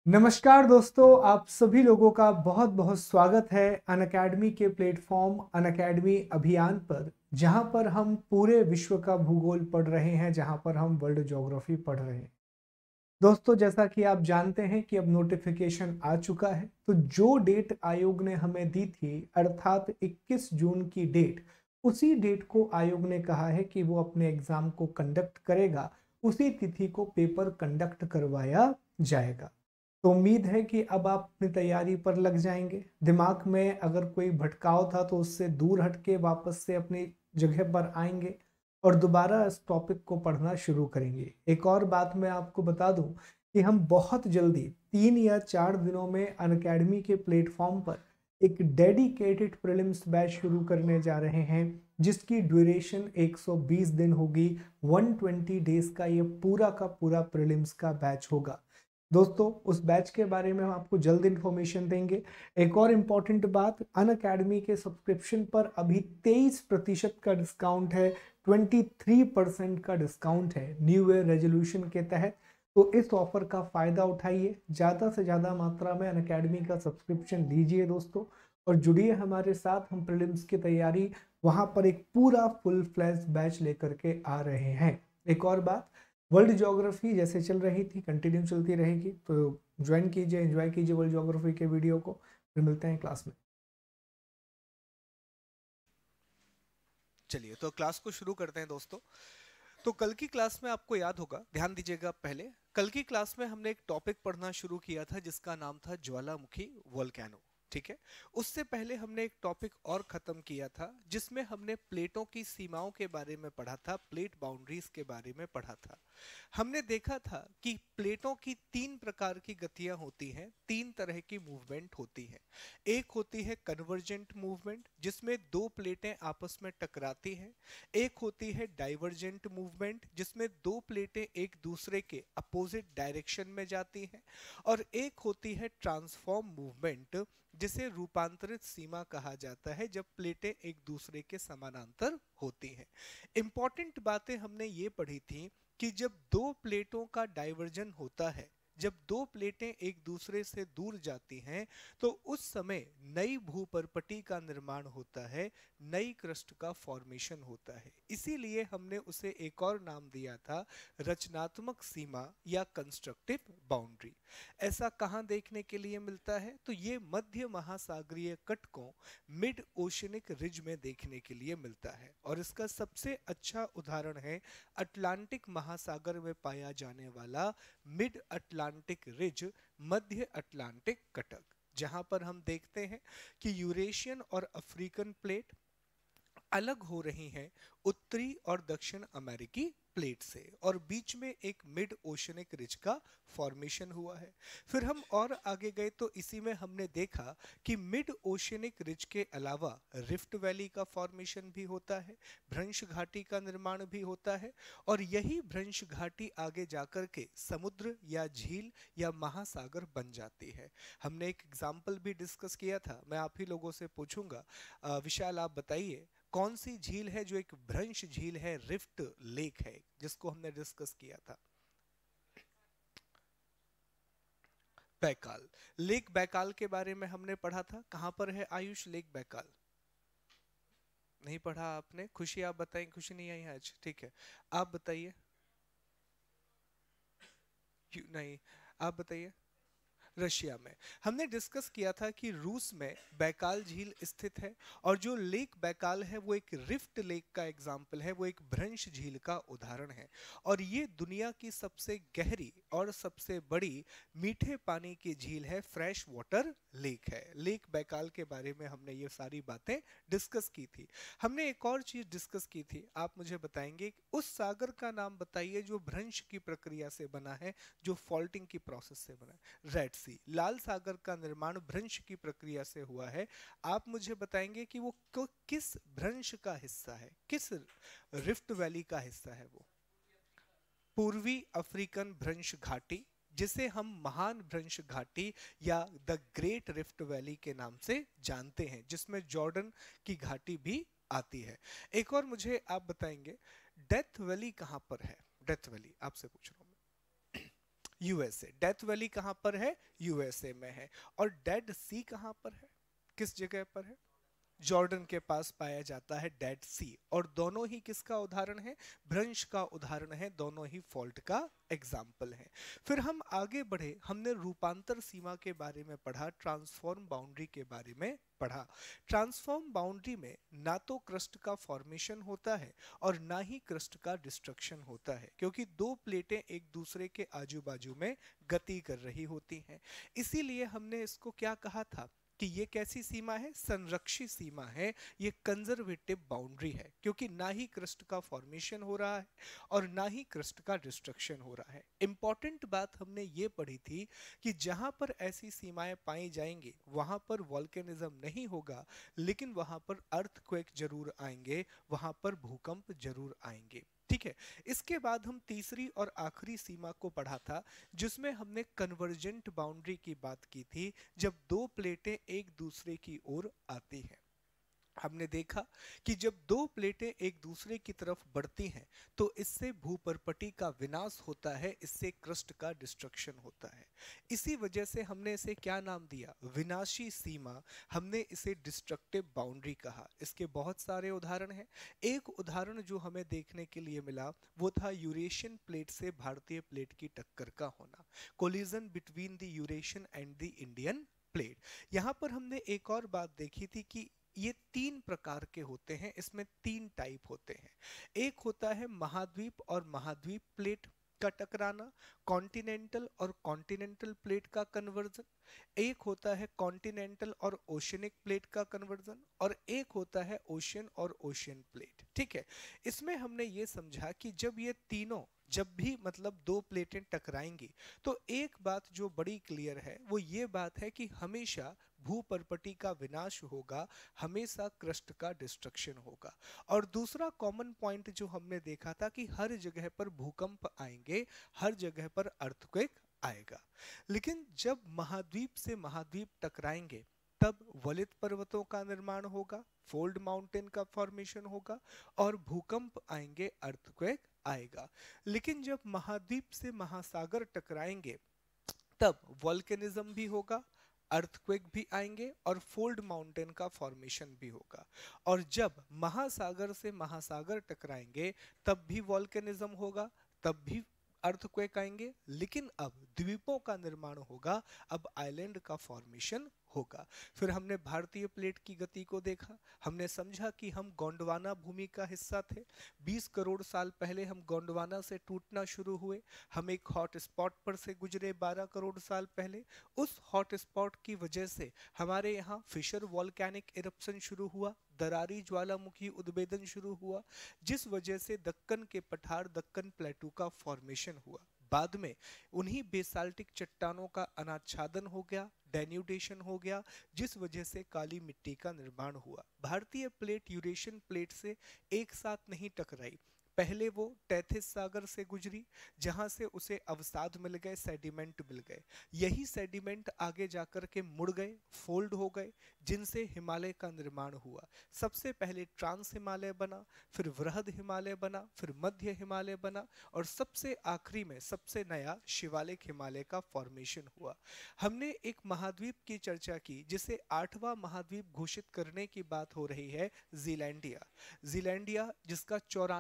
नमस्कार दोस्तों, आप सभी लोगों का बहुत बहुत स्वागत है अनअकैडमी के प्लेटफॉर्म अनअकैडमी अभियान पर, जहां पर हम पूरे विश्व का भूगोल पढ़ रहे हैं, जहां पर हम वर्ल्ड ज्योग्राफी पढ़ रहे हैं। दोस्तों, जैसा कि आप जानते हैं कि अब नोटिफिकेशन आ चुका है, तो जो डेट आयोग ने हमें दी थी अर्थात 21 जून की डेट, उसी डेट को आयोग ने कहा है कि वो अपने एग्जाम को कंडक्ट करेगा। उसी तिथि को पेपर कंडक्ट करवाया जाएगा। तो उम्मीद है कि अब आप अपनी तैयारी पर लग जाएंगे। दिमाग में अगर कोई भटकाव था तो उससे दूर हटके वापस से अपनी जगह पर आएंगे और दोबारा इस टॉपिक को पढ़ना शुरू करेंगे। एक और बात मैं आपको बता दूं कि हम बहुत जल्दी 3 या 4 दिनों में अनअकैडमी के प्लेटफॉर्म पर एक डेडिकेटेड प्रीलिम्स बैच शुरू करने जा रहे हैं, जिसकी ड्यूरेशन 120 दिन होगी। 120 डेज का ये पूरा का पूरा प्रीलिम्स का बैच होगा। दोस्तों, उस बैच के बारे में हम आपको जल्द इंफॉर्मेशन देंगे। एक और इम्पॉर्टेंट बात, अनअकैडमी के सब्सक्रिप्शन पर अभी 23% का डिस्काउंट है, 23% का डिस्काउंट है न्यू ईयर रेजोल्यूशन के तहत। तो इस ऑफर का फायदा उठाइए, ज़्यादा से ज़्यादा मात्रा में अनअकैडमी का सब्सक्रिप्शन लीजिए दोस्तों, और जुड़िए हमारे साथ। हम प्रीलिम्स की तैयारी वहाँ पर एक पूरा फुल फ्लैश बैच लेकर के आ रहे हैं। एक और बात, वर्ल्ड ज्योग्राफी जैसे चल रही थी कंटिन्यू चलती रहेगी, तो ज्वाइन कीजिए, एंजॉय कीजिए वर्ल्ड ज्योग्राफी के वीडियो को। फिर मिलते हैं क्लास में। चलिए तो क्लास को शुरू करते हैं दोस्तों। तो कल की क्लास में आपको याद होगा, ध्यान दीजिएगा। पहले कल की क्लास में हमने एक टॉपिक पढ़ना शुरू किया था जिसका नाम था ज्वालामुखी वोल्केनो। ठीक है। उससे पहले हमने एक टॉपिक और खत्म किया था जिसमें हमने प्लेटों की सीमाओं के बारे में पढ़ा था, प्लेट बाउंड्रीज के बारे में पढ़ा था। हमने देखा था कि प्लेटों की तीन प्रकार की गतियां होती हैं, तीन तरह की मूवमेंट होती हैं। एक होती है कन्वर्जेंट मूवमेंट जिसमें दो प्लेटें आपस में टकराती हैं। एक होती है डाइवर्जेंट मूवमेंट जिसमें दो प्लेटें एक दूसरे के अपोजिट डायरेक्शन में जाती हैं। और एक होती है ट्रांसफॉर्म मूवमेंट जिसे रूपांतरित सीमा कहा जाता है, जब प्लेटें एक दूसरे के समानांतर होती हैं। इंपॉर्टेंट बातें हमने ये पढ़ी थी कि जब दो प्लेटों का डाइवर्जन होता है, जब दो प्लेटें एक दूसरे से दूर जाती हैं, तो उस समय नई भूपर्पटी का निर्माण होता है, नई क्रस्ट का फॉर्मेशन होता है। इसीलिए हमने उसे एक और नाम दिया था, रचनात्मक सीमा या कंस्ट्रक्टिव बाउंड्री। ऐसा कहाँ देखने के लिए मिलता है? तो ये मध्य महासागरीय कटकों, मिड ओशनिक रिज में देखने के लिए मिलता है। और इसका सबसे अच्छा उदाहरण है अटलांटिक महासागर में पाया जाने वाला मिड अटलांटिक रिज, मध्य अटलांटिक कटक, जहां पर हम देखते हैं कि यूरेशियन और अफ्रीकन प्लेट अलग हो रही हैं उत्तरी और दक्षिण अमेरिकी प्लेट से, और बीच में एक मिड ओशनिक रिज का फॉर्मेशन हुआ है। फिर हम और आगे गए तो इसी में हमने देखा कि मिड ओशनिक रिज के अलावा रिफ्ट वैली का फॉर्मेशन भी होता है, भ्रंश घाटी का निर्माण भी होता है। और यही भ्रंश घाटी आगे जाकर के समुद्र या झील या महासागर बन जाती है। हमने एक एग्जाम्पल भी डिस्कस किया था, मैं आप ही लोगों से पूछूंगा, विशाल आप बताइए कौन सी झील है जो एक भ्रंश झील है, रिफ्ट लेक है, जिसको हमने डिस्कस किया था? बैकाल लेक, बैकाल के बारे में हमने पढ़ा था। कहां पर है आयुष लेक बैकाल? नहीं पढ़ा आपने? खुशी आप बताएं, खुशी नहीं आई आज, ठीक है। आप बताइए। क्यों नहीं? आप बताइए। रशिया में। हमने डिस्कस किया था कि रूस में बैकाल झील स्थित है, और जो लेक बैकाल है वो एक रिफ्ट लेक का एग्जाम्पल है, वो एक भ्रंश झील का उदाहरण है। और ये दुनिया की सबसे गहरी और सबसे बड़ी मीठे पानी की झील है, फ्रेश वाटर लेक है। लेक बैकाल के बारे में हमने ये सारी बातें डिस्कस की थी। हमने एक और चीज डिस्कस की थी, आप मुझे बताएंगे उस सागर का नाम बताइए जो भ्रंश की प्रक्रिया से बना है, जो फॉल्टिंग की प्रोसेस से बना है। रेड सी, लाल सागर का निर्माण भ्रंश की प्रक्रिया से हुआ है। आप मुझे बताएंगे कि वो किस भ्रंश का हिस्सा है, किस रिफ्ट वैली का हिस्सा है? वो पूर्वी अफ्रीकन भ्रंश घाटी, जिसे हम महान भ्रंश घाटी या द ग्रेट रिफ्ट वैली के नाम से जानते हैं, जिसमें जॉर्डन की घाटी भी आती है। एक और मुझे आप बताएंगे डेथ वैली कहां पर है? डेथ वैली आपसे पूछ रहा हूं मैं। यूएसए। डेथ वैली कहाँ पर है? यूएसए में है। और डेड सी कहाँ पर है, किस जगह पर है? जॉर्डन के पास पाया जाता है डेड सी। और दोनों ही किसका उदाहरण है? भ्रंश का उदाहरण है, दोनों ही फॉल्ट का एग्जाम्पल है। फिर हम आगे बढ़े, हमने रूपांतर सीमा के बारे में पढ़ा, ट्रांसफॉर्म बाउंड्री के बारे में पढ़ा। ट्रांसफॉर्म बाउंड्री में ना तो क्रस्ट का फॉर्मेशन होता है और ना ही क्रस्ट का डिस्ट्रक्शन होता है, क्योंकि दो प्लेटें एक दूसरे के आजू बाजू में गति कर रही होती हैं। इसीलिए हमने इसको क्या कहा था कि ये कैसी सीमा है? संरक्षित सीमा है, ये कंजर्वेटिव बाउंड्री है, क्योंकि ना ही क्रस्ट का फॉर्मेशन हो रहा है और ना ही क्रस्ट का डिस्ट्रक्शन हो रहा है। इंपॉर्टेंट बात हमने ये पढ़ी थी कि जहां पर ऐसी सीमाएं पाई जाएंगी वहां पर वॉल्केनिज्म नहीं होगा, लेकिन वहां पर अर्थक्वेक जरूर आएंगे, वहां पर भूकंप जरूर आएंगे। ठीक है। इसके बाद हम तीसरी और आखिरी सीमा को पढ़ा था, जिसमें हमने कन्वर्जेंट बाउंड्री की बात की थी, जब दो प्लेटें एक दूसरे की ओर आती हैं। हमने देखा कि जब दो प्लेटें एक दूसरे की तरफ बढ़ती हैं तो इससे भूपर्पटी का विनाश होता है, इससे क्रस्ट का डिस्ट्रक्शन होता है। इसी वजह से हमने इसे क्या नाम दिया? विनाशी सीमा। हमने इसे डिस्ट्रक्टिव बाउंड्री कहा। इसके बहुत सारे उदाहरण हैं। एक उदाहरण जो हमें देखने के लिए मिला वो था यूरेशियन प्लेट से भारतीय प्लेट की टक्कर का होना, collision between the Eurasian and the Indian plate. यहाँ पर हमने एक और बात देखी थी कि ये तीन प्रकार के होते हैं, इसमें तीन टाइप होते हैं। एक होता है महाद्वीप और महाद्वीप प्लेट का टकराना, कॉन्टिनेंटल और कॉन्टिनेंटल प्लेट का कन्वर्जन। एक होता है कॉन्टिनेंटल और ओशियनिक प्लेट का कन्वर्जन, और एक होता है ओशियन और ओशियन प्लेट। ठीक है। इसमें हमने ये समझा कि जब ये तीनों, जब भी मतलब दो प्लेटें टकराएंगी, तो एक बात जो बड़ी क्लियर है वो ये बात है कि हमेशा भूपर्पटी का विनाश होगा, हमेशा क्रस्ट का डिस्ट्रक्शन होगा। और दूसरा कॉमन पॉइंट जो हमने देखा था कि हर जगह पर भूकंप आएंगे, हर जगह पर अर्थक्वेक आएगा। लेकिन जब महाद्वीप से महाद्वीप टकराएंगे तब वलित पर्वतों का निर्माण होगा, फोल्ड माउंटेन का फॉर्मेशन होगा और भूकंप आएंगे, अर्थक्वेक आएगा। लेकिन जब महाद्वीप से महासागर टकराएंगे तब वॉल्केनिज्म भी होगा, अर्थक्वेक भी आएंगे और फोल्ड माउंटेन का फॉर्मेशन भी होगा। और जब महासागर से महासागर टकराएंगे तब भी वॉल्केनिज्म होगा, तब भी अर्थक्वेक आएंगे, लेकिन अब द्वीपों का निर्माण होगा, अब आइलैंड का फॉर्मेशन होगा। फिर हमने भारतीय प्लेट की गति को देखा, हमने समझा कि हम गोंडवाना भूमि का हिस्सा थे। 20 करोड़ साल पहले हम गोंडवाना से टूटना शुरू हुए, हम एक हॉट स्पॉट पर से गुजरे 12 करोड़ साल पहले। उस हॉट स्पॉट की वजह से हमारे यहाँ फिशर वॉल्केनिक इरप्शन शुरू हुआ, दरारी ज्वालामुखी उद्भेदन शुरू हुआ, जिस वजह से दक्कन के पठार, दक्कन प्लेटू का फॉर्मेशन हुआ। बाद में उन्हीं बेसाल्टिक चट्टानों का अनाच्छादन हो गया, डेन्यूडेशन हो गया, जिस वजह से काली मिट्टी का निर्माण हुआ। भारतीय प्लेट यूरेशियन प्लेट से एक साथ नहीं टकराई, पहले वो टैथिस सागर से गुजरी, जहां से उसे अवसाद मिल गए, सेडिमेंट मिल गए। यही सेडिमेंट आगे जाकर के मुड़ गए, फोल्ड हो गए, जिनसे हिमालय का निर्माण हुआ। सबसे पहले ट्रांस हिमालय बना, फिर वृहद हिमालय बना, फिर मध्य हिमालय बना, और सबसे आखिरी में सबसे नया शिवालिक हिमालय का फॉर्मेशन हुआ। हमने एक महाद्वीप की चर्चा की जिसे 8वां महाद्वीप घोषित करने की बात हो रही है, जीलैंडिया। जीलैंडिया जिसका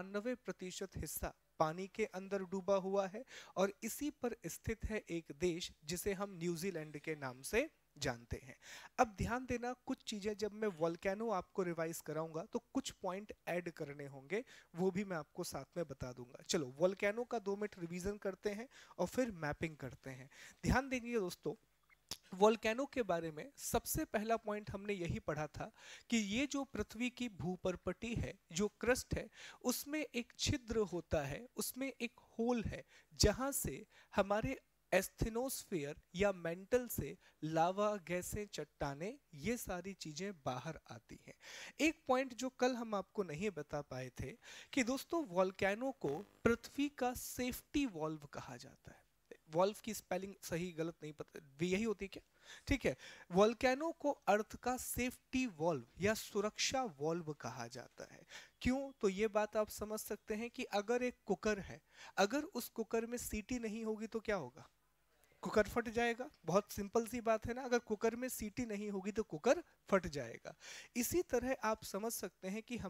94% हिस्सा पानी के अंदर डूबा हुआ है, और इसी पर स्थित है एक देश जिसे हम न्यूजीलैंड के नाम से जानते हैं। अब ध्यान देना, कुछ चीजें जब मैं वोल्केनो आपको रिवाइज कराऊंगा तो कुछ पॉइंट ऐड करने होंगे, वो भी मैं आपको साथ में बता दूंगा। चलो वोल्केनो का 2 मिनट रिवीजन करते हैं और फिर मैपिंग करते हैं। ध्यान देंगे दोस्तों, वोल्केनो के बारे में सबसे पहला पॉइंट हमने यही पढ़ा था कि ये जो पृथ्वी की भूपर्पटी है, जो क्रस्ट है, उसमें एक छिद्र होता है, उसमें एक होल है, जहां से हमारे एस्थेनोस्फीयर या मेंटल से लावा, गैसें, चट्टाने, ये सारी चीजें बाहर आती हैं। एक पॉइंट जो कल हम आपको नहीं बता पाए थे कि दोस्तों वोल्केनो को पृथ्वी का सेफ्टी वॉल्व कहा जाता है। वॉल्व की स्पेलिंग सही गलत नहीं पता, यही होती है क्या? ठीक है। वोल्केनो को अर्थ का सेफ्टी वॉल्व या सुरक्षा वॉल्व कहा जाता है। क्यों? तो ये बात आप समझ सकते हैं कि अगर एक कुकर है, अगर उस कुकर में सीटी नहीं होगी तो क्या होगा? कुकर फट जाएगा। बहुत सिंपल सी बात है ना, अगर कुकर में सीटी नहीं होगी तो कुकर फट जाएगा। इसी तरह आप समझ सकते हैं कि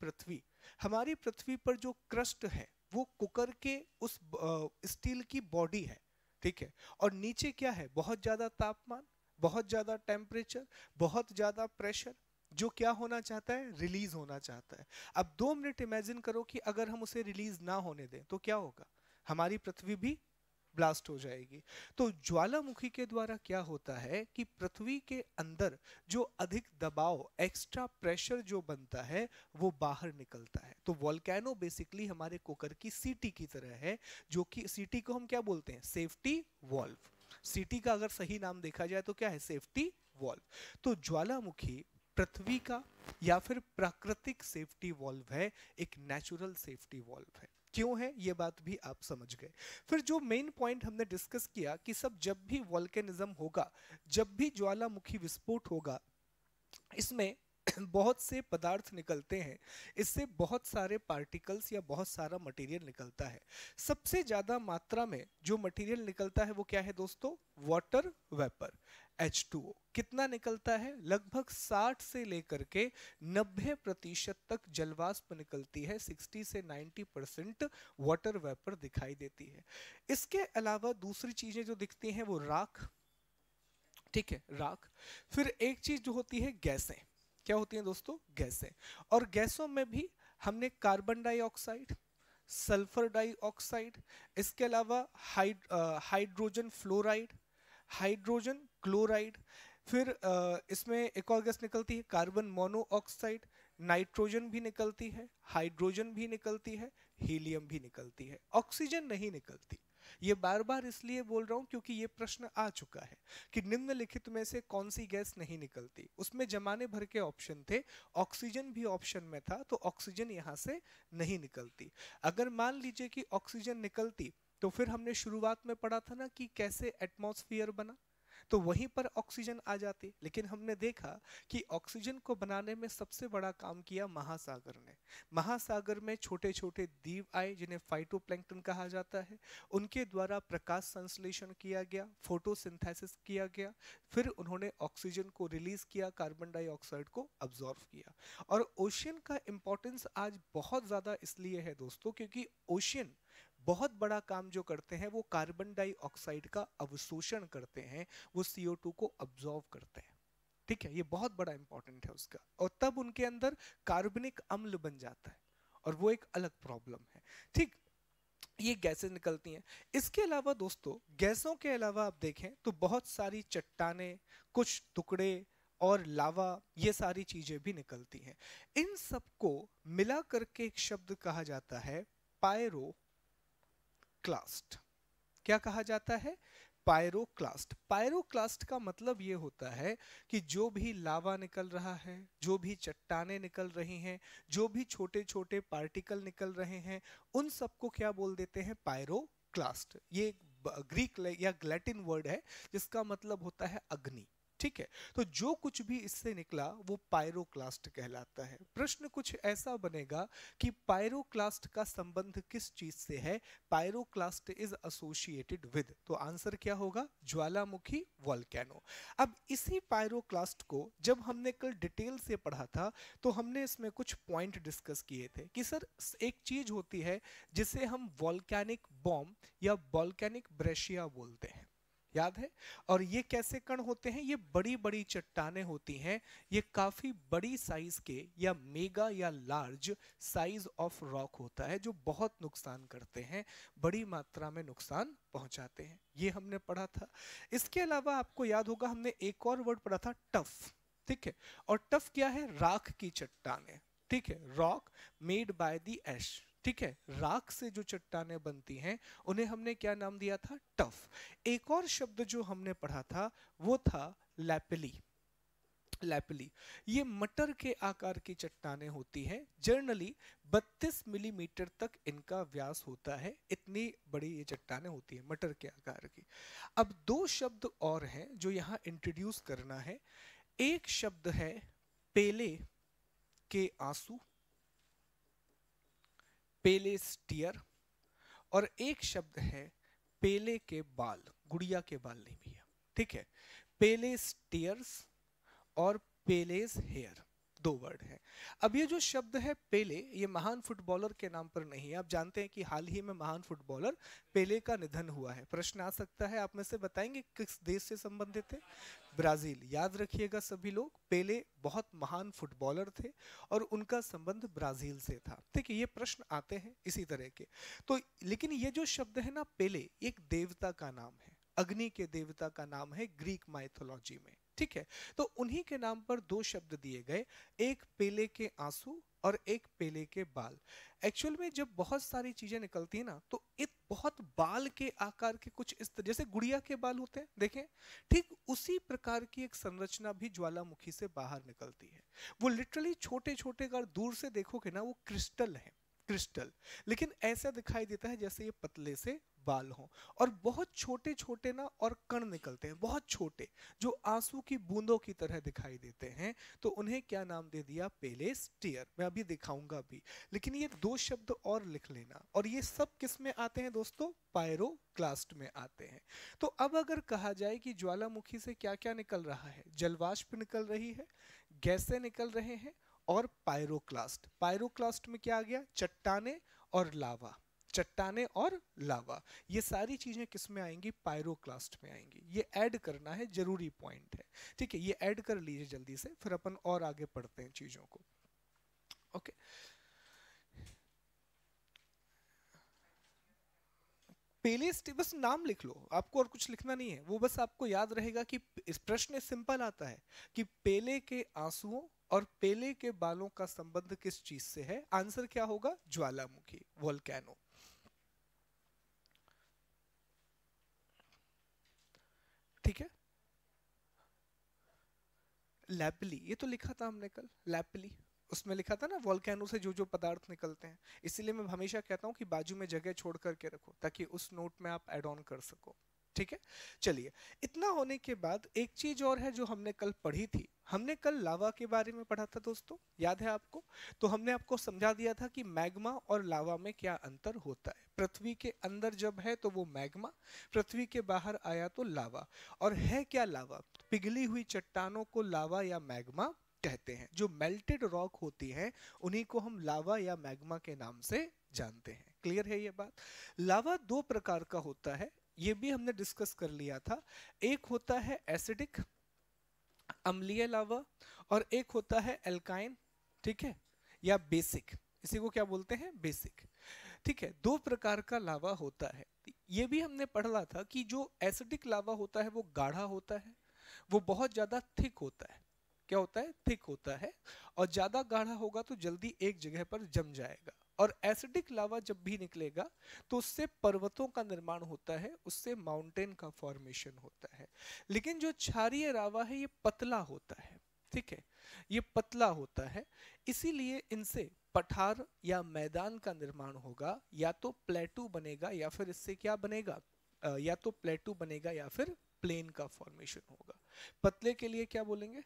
हमारी पृथ्वी पर जो क्रस्ट है वो कुकर के उस स्टील की बॉडी है, ठीक है। और नीचे क्या है, बहुत ज्यादा तापमान, बहुत ज्यादा टेम्परेचर, बहुत ज्यादा प्रेशर, जो क्या होना चाहता है, रिलीज होना चाहता है। अब 2 मिनट इमेजिन करो कि अगर हम उसे रिलीज ना होने दें तो क्या होगा, हमारी पृथ्वी भी ब्लास्ट हो जाएगी। तो ज्वालामुखी के द्वारा क्या होता है कि पृथ्वी के अंदर जो अधिक दबाव, एक्स्ट्रा प्रेशर जो बनता है वो बाहर निकलता है। तो वोल्केनो बेसिकली हमारे कुकर की सीटी की तरह है, जो कि सीटी को हम क्या बोलते हैं, सेफ्टी वॉल्व। सीटी का अगर सही नाम देखा जाए तो क्या है, सेफ्टी वॉल्व। तो ज्वालामुखी पृथ्वी का या फिर प्राकृतिक सेफ्टी वॉल्व है, एक नेचुरल सेफ्टी वॉल्व है। क्यों है ये बात भी आप समझ गए। फिर जो मेन पॉइंट हमने डिस्कस किया कि सब जब भी वोल्केनिज्म होगा, जब भी ज्वालामुखी विस्फोट होगा, इसमें बहुत से पदार्थ निकलते हैं, इससे बहुत सारे पार्टिकल्स या बहुत सारा मटेरियल निकलता है। सबसे ज्यादा मात्रा में जो मटेरियल निकलता है वो क्या है दोस्तों, वाटर वेपर, H2O। कितना निकलता है, लगभग 60 से लेकर के 90% तक जलवाष्प निकलती है, 60 से 90% वाटर वेपर दिखाई देती है। इसके अलावा दूसरी चीजें जो दिखती हैं वो राख, ठीक है, राख। फिर एक चीज जो होती है गैसें, क्या होती हैं दोस्तों, गैसें। और गैसों में भी हमने कार्बन डाइऑक्साइड, सल्फर डाइऑक्साइड, इसके अलावा हाइड्रोजन फ्लोराइड, हाइड्रोजन क्लोराइड, फिर इसमें एक और गैस निकलती है कार्बन मोनोऑक्साइड, नाइट्रोजन भी निकलती है, हाइड्रोजन भी निकलती है, हीलियम भी निकलती है, ऑक्सीजन नहीं निकलती। ये बार बार इसलिए बोल रहा हूं क्योंकि ये प्रश्न आ चुका है कि निम्नलिखित में से कौन सी गैस नहीं निकलती। उसमें जमाने भर के ऑप्शन थे, ऑक्सीजन भी ऑप्शन में था, तो ऑक्सीजन यहां से नहीं निकलती। अगर मान लीजिए कि ऑक्सीजन निकलती तो फिर हमने शुरुआत में पढ़ा था ना कि कैसे एटमॉस्फेयर बना, तो वहीं पर ऑक्सीजन आ जाती। लेकिन हमने देखा कि ऑक्सीजन को बनाने में सबसे बड़ा काम किया महासागर ने। महासागर में छोटे छोटे द्वीप आए जिन्हें फाइटोप्लैंक्टन कहा जाता है, उनके द्वारा प्रकाश संश्लेषण किया गया, फोटोसिंथेसिस किया गया, फिर उन्होंने ऑक्सीजन को रिलीज किया, कार्बन डाइऑक्साइड को अब्सॉर्ब किया। और ओशियन का इंपॉर्टेंस आज बहुत ज्यादा इसलिए है दोस्तों क्योंकि ओशियन बहुत बड़ा काम जो करते हैं वो कार्बन डाइऑक्साइड का अवशोषण करते हैं, वो CO2 को अब्सॉर्ब करते हैं, ठीक है। ये बहुत बड़ा इंपॉर्टेंट है उसका, और तब उनके अंदर कार्बनिक अम्ल बन जाता है, और वो एक अलग प्रॉब्लम है, ठीक। ये गैसें निकलती हैं। इसके अलावा दोस्तों, गैसों के अलावा आप देखें तो बहुत सारी चट्टानें, कुछ टुकड़े और लावा, ये सारी चीजें भी निकलती हैं। इन सबको मिला करके एक शब्द कहा जाता है पायरो क्लास्ट। क्या कहा जाता है, पायरोक्लास्ट। पायरोक्लास्ट का मतलब ये होता है कि जो भी लावा निकल रहा है, जो भी चट्टानें निकल रही हैं, जो भी छोटे छोटे पार्टिकल निकल रहे हैं, उन सबको क्या बोल देते हैं, पायरोक्लास्ट। ये ग्रीक या लैटिन वर्ड है जिसका मतलब होता है अग्नि, ठीक है। तो जो कुछ भी इससे निकला वो पायरोक्लास्ट कहलाता है। प्रश्न कुछ ऐसा बनेगा कि पायरोक्लास्ट का संबंध किस चीज से है, पायरोक्लास्ट इज एसोसिएटेड विद, तो आंसर क्या होगा, ज्वालामुखी वोल्केनो। अब इसी पायरोक्लास्ट को जब हमने कल डिटेल से पढ़ा था तो हमने इसमें कुछ पॉइंट डिस्कस किए थे कि सर एक चीज होती है जिसे हम वोल्केनिक बॉम्ब या वोल्केनिक ब्रेशिया बोलते हैं, याद है। और ये कैसे कण होते हैं, ये बड़ी बड़ी चट्टानें होती हैं, ये काफी बड़ी साइज के या मेगा या लार्ज साइज ऑफ रॉक होता है जो बहुत नुकसान करते हैं, बड़ी मात्रा में नुकसान पहुंचाते हैं, ये हमने पढ़ा था। इसके अलावा आपको याद होगा हमने एक और वर्ड पढ़ा था, टफ, ठीक है। और टफ क्या है, राख की चट्टानें, ठीक है, rock made by the ash, ठीक है। राख से जो चट्टानें बनती हैं उन्हें हमने क्या नाम दिया था, टफ। एक और शब्द जो हमने पढ़ा था वो था लैपिली। लैपिली ये मटर के आकार की चट्टानें होती हैं, जनरली 32 मिलीमीटर तक इनका व्यास होता है, इतनी बड़ी ये चट्टानें होती हैं मटर के आकार की। अब दो शब्द और हैं जो यहाँ इंट्रोड्यूस करना है। एक शब्द है पेले के आंसू, पेलेस्टियर, और एक शब्द है पेले के बाल, गुड़िया के बाल नहीं भैया, ठीक है। पेलेस टीयर्स और पेलेस हेयर, दो वर्ड है। अब ये जो शब्द है पेले, ये महान फुटबॉलर के नाम पर नहीं है। आप जानते हैं कि हाल ही में महान फुटबॉलर पेले का निधन हुआ है। प्रश्न आ सकता है, आप में से बताएंगे किस देश से संबंधित है? ब्राजील। याद रखिएगा सभी लोग, पेले बहुत महान फुटबॉलर थे और उनका संबंध ब्राजील से था, ठीक है। ये प्रश्न आते हैं इसी तरह के। तो लेकिन ये जो शब्द है ना पेले, एक देवता का नाम है, अग्नि के देवता का नाम है ग्रीक माइथोलॉजी में, ठीक है। तो उन्हीं के नाम पर दो शब्द दिए गए, एक पेले के आंसू और एक पेले के बाल। एक्चुअल में जब बहुत सारी चीजें निकलती है ना, तो एक बहुत बाल के आकार के कुछ इस तरह, जैसे गुड़िया के बाल होते हैं देखें, ठीक उसी प्रकार की एक संरचना भी ज्वालामुखी से बाहर निकलती है। वो लिटरली छोटे छोटे, अगर दूर से देखोगे ना, वो क्रिस्टल है, क्रिस्टल। लेकिन ऐसा दिखाई देता है जैसे ये पतले से बाल हों, और बहुत छोटे छोटे ना और कण निकलते हैं, बहुत छोटे, जो आंसू की बूंदों की तरह दिखाई देते हैं। तो उन्हें क्या नाम दे दिया? Pele's tear. मैं अभी दिखाऊंगा भी, लेकिन ये दो शब्द और लिख लेना। और ये सब किस में आते हैं दोस्तों? पायरोक्लास्ट में आते हैं। तो अब अगर कहा जाए कि ज्वालामुखी से क्या क्या निकल रहा है, जलवाष्प निकल रही है, गैसें निकल रहे हैं, और पायरोक्लास्ट। पायरोक्लास्ट में क्या आ गया? चट्टाने और लावा, चट्टाने और लावा, ये सारी चीजें किस में आएंगी? पायरोक्लास्ट में आएंगी। ये ऐड करना है, जरूरी पॉइंट है, ठीक है। ये ऐड कर लीजिए जल्दी से, फिर अपन और आगे पढ़ते हैं चीजों को। ओके, पेलेस, बस नाम लिख लो, आपको और कुछ लिखना नहीं है। वो बस आपको याद रहेगा कि इस प्रश्न सिंपल आता है कि पेले के आंसुओं और पेले के बालों का संबंध किस चीज से है? आंसर क्या होगा? ज्वालामुखी, वोल्केनो, ठीक है। लैपली, ये तो लिखा था हमने कल, लैपली, उसमें लिखा था ना वोल्केनो से जो जो पदार्थ निकलते हैं। इसीलिए मैं हमेशा कहता हूँ कि बाजू में जगह छोड़ करके रखो, ताकि उस नोट में आप ऐड ऑन कर सको, ठीक है। चलिए, इतना होने के बाद एक चीज और है जो हमने कल पढ़ी थी। हमने कल लावा के बारे में पढ़ा था दोस्तों, याद है आपको? तो हमने आपको समझा दिया था कि मैग्मा और लावा में क्या अंतर होता है। पृथ्वी के अंदर जब है तो वो मैग्मा, पृथ्वी के बाहर आया तो लावा। और है क्या लावा? पिघली हुई चट्टानों को लावा या मैग्मा कहते हैं। जो मेल्टेड रॉक होती हैं, उन्हीं को हम लावा या मैग्मा के नाम से जानते हैं। क्लियर है ये बात? लावा दो प्रकार का होता है, ये भी हमने डिस्कस कर लिया था। एक होता है एसिडिक, अम्लीय लावा, और एक होता है एल्काइन, ठीक है, या बेसिक। इसी को क्या बोलते हैं? बेसिक, ठीक है। दो प्रकार का लावा होता है। ये भी हमने पढ़ा था कि जो एसिडिक लावा होता है वो गाढ़ा होता है, वो बहुत ज्यादा थिक होता है। क्या होता है? थिक होता है। और ज्यादा गाढ़ा होगा तो जल्दी एक जगह पर जम जाएगा। और एसिडिक लावा जब भी निकलेगा तो उससे पर्वतों का निर्माण होता है, उससे माउंटेन का फॉर्मेशन होता है। लेकिन जो क्षारीय लावा है ये पतला होता है, ठीक है, ये पतला होता है। इसीलिए इनसे पठार या मैदान का निर्माण होगा, या तो प्लेटू बनेगा या फिर इससे क्या बनेगा? या तो प्लेटू बनेगा या फिर प्लेन का फॉर्मेशन होगा। पतले के लिए क्या बोलेंगे?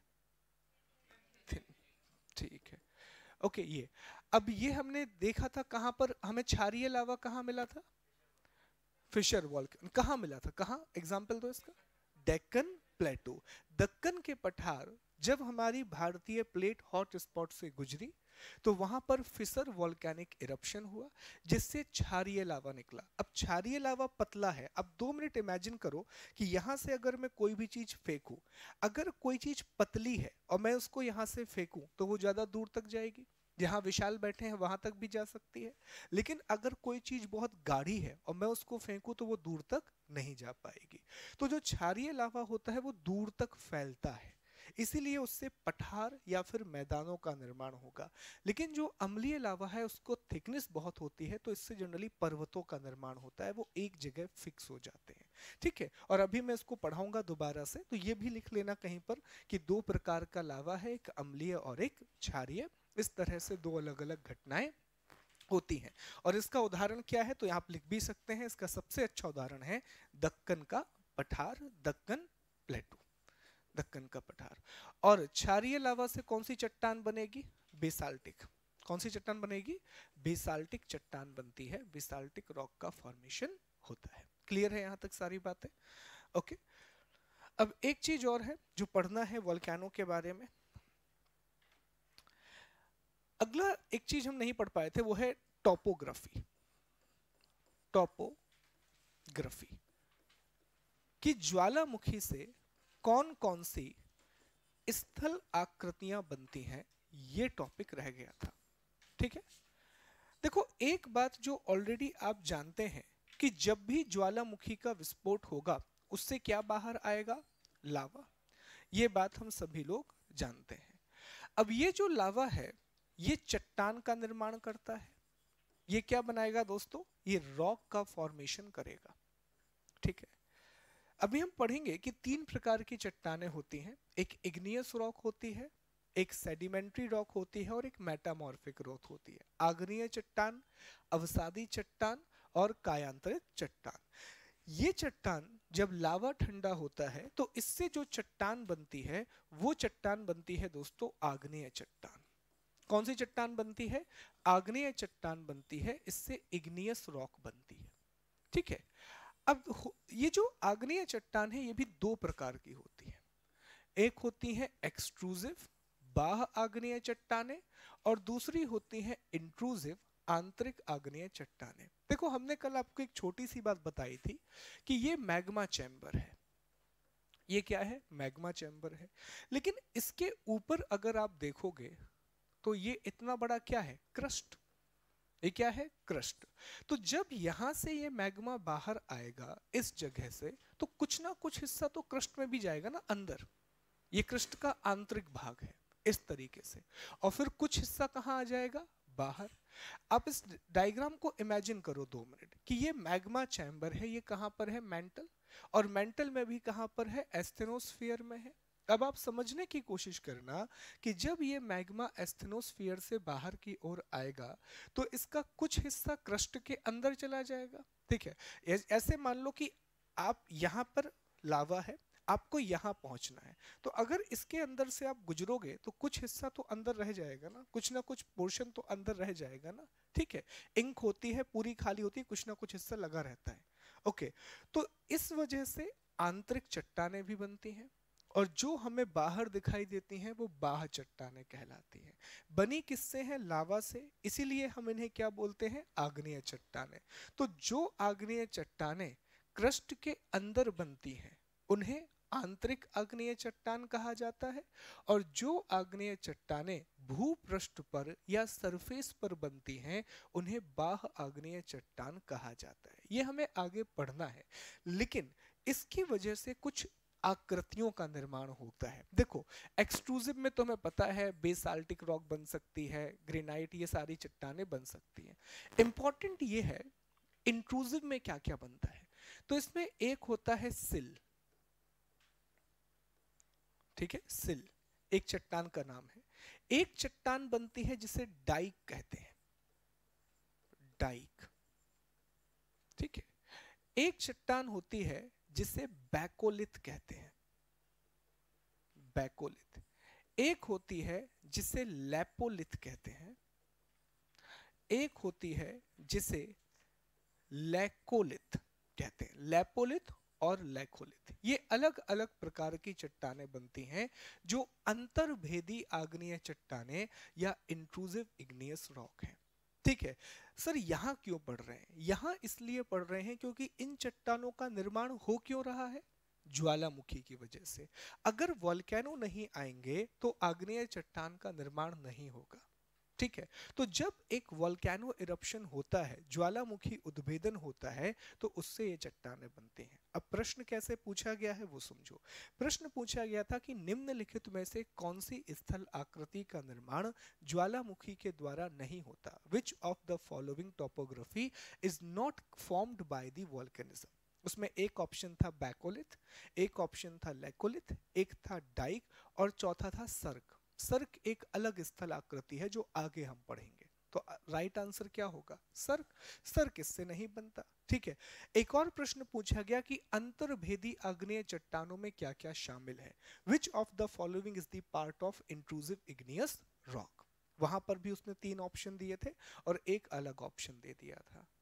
थिन, ठीक है। ओके, ये अब ये हमने देखा था कहां पर हमें क्षारीय लावा कहां मिला था? Fissure volcano. कहां मिला था? कहां? एग्जांपल दो इसका। डेक्कन प्लेटो। दक्कन के पठार जब हमारी भारतीय प्लेट हॉट स्पॉट से गुजरी तो वहां पर फिशर वॉल्केनिक इरप्शन हुआ, जिससे क्षारीय लावा निकला। अब क्षारीय लावा पतला है। अब 2 मिनट इमेजिन करो कि यहां से अगर मैं कोई भी चीज फेंकूं, अगर कोई चीज पतली है और मैं उसको यहां से फेंकूं तो वो ज्यादा दूर तक जाएगी, जहां विशाल बैठे हैं वहां तक भी जा सकती है। लेकिन अगर कोई चीज बहुत गाढ़ी है और मैं उसको फेंकूं तो वो दूर तक नहीं जा पाएगी। तो जो क्षारीय लावा होता है वो दूर तक फैलता है, इसीलिए उससे पठार या फिर मैदानों का निर्माण होगा। लेकिन जो अम्लीय लावा है उसको थिकनेस बहुत होती है, तो इससे जनरली पर्वतों का निर्माण होता है, वो एक जगह फिक्स हो जाते हैं, ठीक है। और अभी मैं इसको पढ़ाऊंगा दोबारा से, तो ये भी लिख लेना कहीं पर कि दो प्रकार का लावा है, एक अम्लीय और एक क्षारीय। इस तरह से दो अलग अलग घटनाएं होती हैं। और इसका उदाहरण क्या है? तो आप लिख भी सकते हैं, इसका सबसे अच्छा उदाहरण है दक्कन का पठार, दक्कन प्लेटू, दक्कन का पठार। और क्षारीय लावा से कौन सी चट्टान बनेगी? बेसाल्टिक। कौन सी चट्टान बनेगी? बेसाल्टिक चट्टान बनती है, बेसाल्टिक रॉक का फॉर्मेशन होता है। क्लियर है यहाँ तक सारी बातें? ओके। अब एक चीज और है जो पढ़ना है वोल्केनो के बारे में। अगला एक चीज हम नहीं पढ़ पाए थे, वो है टोपोग्राफी। टोपोग्राफी कि ज्वालामुखी से कौन कौन सी स्थल आकृतियां बनती हैं, ये टॉपिक रह गया था। ठीक है, देखो एक बात जो ऑलरेडी आप जानते हैं कि जब भी ज्वालामुखी का विस्फोट होगा उससे क्या बाहर आएगा? लावा। ये बात हम सभी लोग जानते हैं। अब ये जो लावा है ये चट्टान का निर्माण करता है। ये क्या बनाएगा दोस्तों? ये रॉक का फॉर्मेशन करेगा। ठीक है, अभी हम पढ़ेंगे कि तीन प्रकार की चट्टानें होती हैं। एक इग्नियस रॉक होती है, एक सेडिमेंट्री रॉक होती है और एक मेटामॉर्फिक रॉक होती है। आग्नेय चट्टान, अवसादी चट्टान और कायांतरित चट्टान। ये चट्टान जब लावा ठंडा होता है तो इससे जो चट्टान बनती है वो चट्टान बनती है दोस्तों आग्नेय चट्टान। कौन सी चट्टान बनती है? आग्नेय चट्टान बनती है, इससे इग्नियस रॉक बनती है। ठीक है, अब ये जो आग्नेय चट्टान है ये भी दो प्रकार की होती है। एक होती है एक्सट्रूसिव बाह्य आग्नेय चट्टानें और दूसरी होती है इंट्रूसिव आंतरिक आग्नेय चट्टानें। देखो हमने कल आपको एक छोटी सी बात बताई थी कि ये मैग्मा चैम्बर है। ये क्या है? मैग्मा चैम्बर है। लेकिन इसके ऊपर अगर आप देखोगे तो ये इतना बड़ा क्या है? क्रस्ट। ये क्या है? क्रस्ट। तो जब यहां से ये मैग्मा बाहर आएगा इस जगह से तो कुछ ना कुछ हिस्सा तो क्रस्ट में भी जाएगा ना अंदर। ये क्रस्ट का आंतरिक भाग है इस तरीके से, और फिर कुछ हिस्सा कहां आ जाएगा? बाहर। आप इस डायग्राम को इमेजिन करो 2 मिनट कि ये मैग्मा चैम्बर है, ये कहां पर है? मेंटल। और मेंटल में भी कहां पर है? एस्थेनोस्फीयर में है। अब आप समझने की कोशिश करना कि जब ये मैग्मा एस्थेनोस्फीयर से बाहर की ओर आएगा तो इसका कुछ हिस्सा क्रस्ट के अंदर चला जाएगा। ठीक है, ऐसे मान लो कि आप यहां पर लावा है, आपको यहां पहुंचना है, तो अगर इसके अंदर से आप गुजरोगे तो कुछ हिस्सा तो अंदर रह जाएगा ना, कुछ ना कुछ पोर्शन तो अंदर रह जाएगा ना। ठीक है, इंक होती है पूरी खाली होती है, कुछ ना कुछ हिस्सा लगा रहता है। ओके, तो इस वजह से आंतरिक चट्टानें भी बनती हैं और जो हमें बाहर दिखाई देती हैं वो बाह्य चट्टानें कहलाती हैं। बनी किससे हैं? लावा से, इसीलिए हम इन्हें क्या बोलते हैं? आग्नेय चट्टानें। तो जो आग्नेय चट्टानें क्रस्ट के अंदर बनती हैं उन्हें आंतरिक आग्नेय चट्टान कहा जाता है, और जो आग्नेय चट्टानें भूपृष्ठ पर या सरफेस पर बनती हैं उन्हें बाह्य आग्नेय चट्टान कहा जाता है। ये हमें आगे पढ़ना है, लेकिन इसकी वजह से कुछ आकृतियों का निर्माण होता है। देखो एक्सट्रूसिव में तो हमें पता है बेसाल्टिक रॉक बन सकती है, ग्रेनाइट, ये सारी चट्टानें बन सकती हैं। इंपॉर्टेंट ये है इंट्रूसिव में क्या क्या बनता है। तो इसमें एक होता है सिल। ठीक है, सिल एक चट्टान का नाम है। एक चट्टान बनती है जिसे डाइक कहते हैं, डाइक। ठीक है, एक चट्टान होती है जिसे बैकोलिथ कहते हैं, बैकोलिथ। एक होती है जिसे लैपोलिथ कहते हैं, एक होती है जिसे लैकोलिथ कहते हैं। लैपोलिथ और लैकोलिथ, ये अलग अलग प्रकार की चट्टानें बनती हैं जो अंतर्भेदी आग्नेय चट्टानें या इंट्रूसिव इग्नियस रॉक हैं। ठीक है सर, यहां क्यों पढ़ रहे हैं? यहां इसलिए पढ़ रहे हैं क्योंकि इन चट्टानों का निर्माण हो क्यों रहा है? ज्वालामुखी की वजह से। अगर वोल्केनो नहीं आएंगे तो आग्नेय चट्टान का निर्माण नहीं होगा। ठीक है, तो जब एक वोल्केनो इरप्शन होता है, ज्वालामुखी उद्भेदन होता है, तो उससे ये चट्टानें बनती हैं। अब प्रश्न कैसे पूछा गया है वो समझो। प्रश्न पूछा गया था कि निम्नलिखित में से कौन सी स्थल आकृति का निर्माण ज्वालामुखी के द्वारा नहीं होता? Which of the following topography is not formed by the volcanism? उसमें एक ऑप्शन था बैकोलिथ, एक ऑप्शन था लैकोलिथ, एक था डाइक और चौथा था सर्क। सर्क एक अलग स्थल आकृति है जो आगे हम पढ़ेंगे। तो राइट आंसर क्या होगा? सर्क। सर्क इससे नहीं बनता। ठीक है, एक और प्रश्न पूछा गया कि अंतर्भेदी आग्नेय चट्टानों में क्या क्या शामिल है? Which of the following is the part of intrusive igneous rock? वहां पर भी उसने 3 ऑप्शन दिए थे और एक अलग ऑप्शन दे दिया था।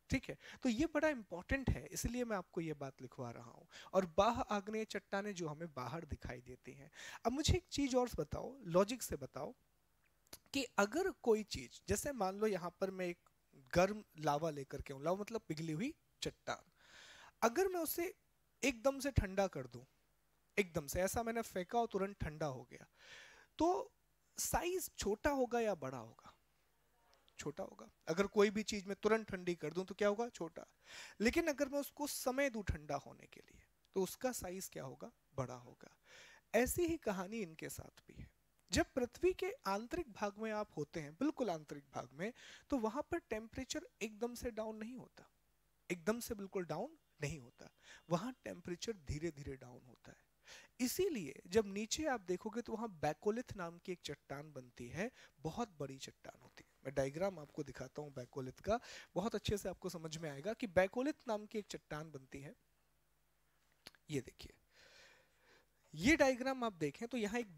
ठीक है, तो ये बड़ा इंपॉर्टेंट है, इसलिए मैं आपको ये बात लिखवा रहा हूँ। और बाह्य आग्नेय चट्टानें जो हमें बाहर दिखाई देती हैं। अब मुझे एक चीज और बताओ, लॉजिक से बताओ कि अगर कोई चीज, जैसे मान लो यहाँ पर मैं एक गर्म लावा लेकर के हूँ, लावा मतलब पिघली हुई चट्टान, अगर मैं उसे एकदम से ठंडा कर दूं, एकदम से ऐसा मैंने फेंका और तुरंत ठंडा हो गया, तो साइज छोटा होगा या बड़ा होगा? छोटा होगा। अगर कोई भी चीज मैं तुरंत ठंडी कर दूं तो क्या होगा? छोटा। लेकिन अगर मैं उसको समय दूं ठंडा होने के लिए, तो उसका साइज क्या होगा? बड़ा होगा। ऐसी ही कहानी इनके साथ भी है। जब पृथ्वी के आंतरिक भाग में आप होते हैं, बिल्कुल आंतरिक भाग में, तो वहां पर टेम्परेचर एकदम से डाउन नहीं होता, एकदम से बिल्कुल डाउन नहीं होता, वहां टेम्परेचर धीरे धीरे डाउन होता है। इसीलिए जब नीचे आप देखोगे तो वहां बैकोलिथ नाम की एक चट्टान बनती है, बहुत बड़ी चट्टान होती है। मैं डायग्राम आपको दिखाता हूं बैकोलिथ का, बहुत अच्छे से आपको समझ में आएगा कि बैकोलिथ नाम की एक चट्टान बनती है। ये देखिए, ये डायग्राम आप देखें तो यहाँ एक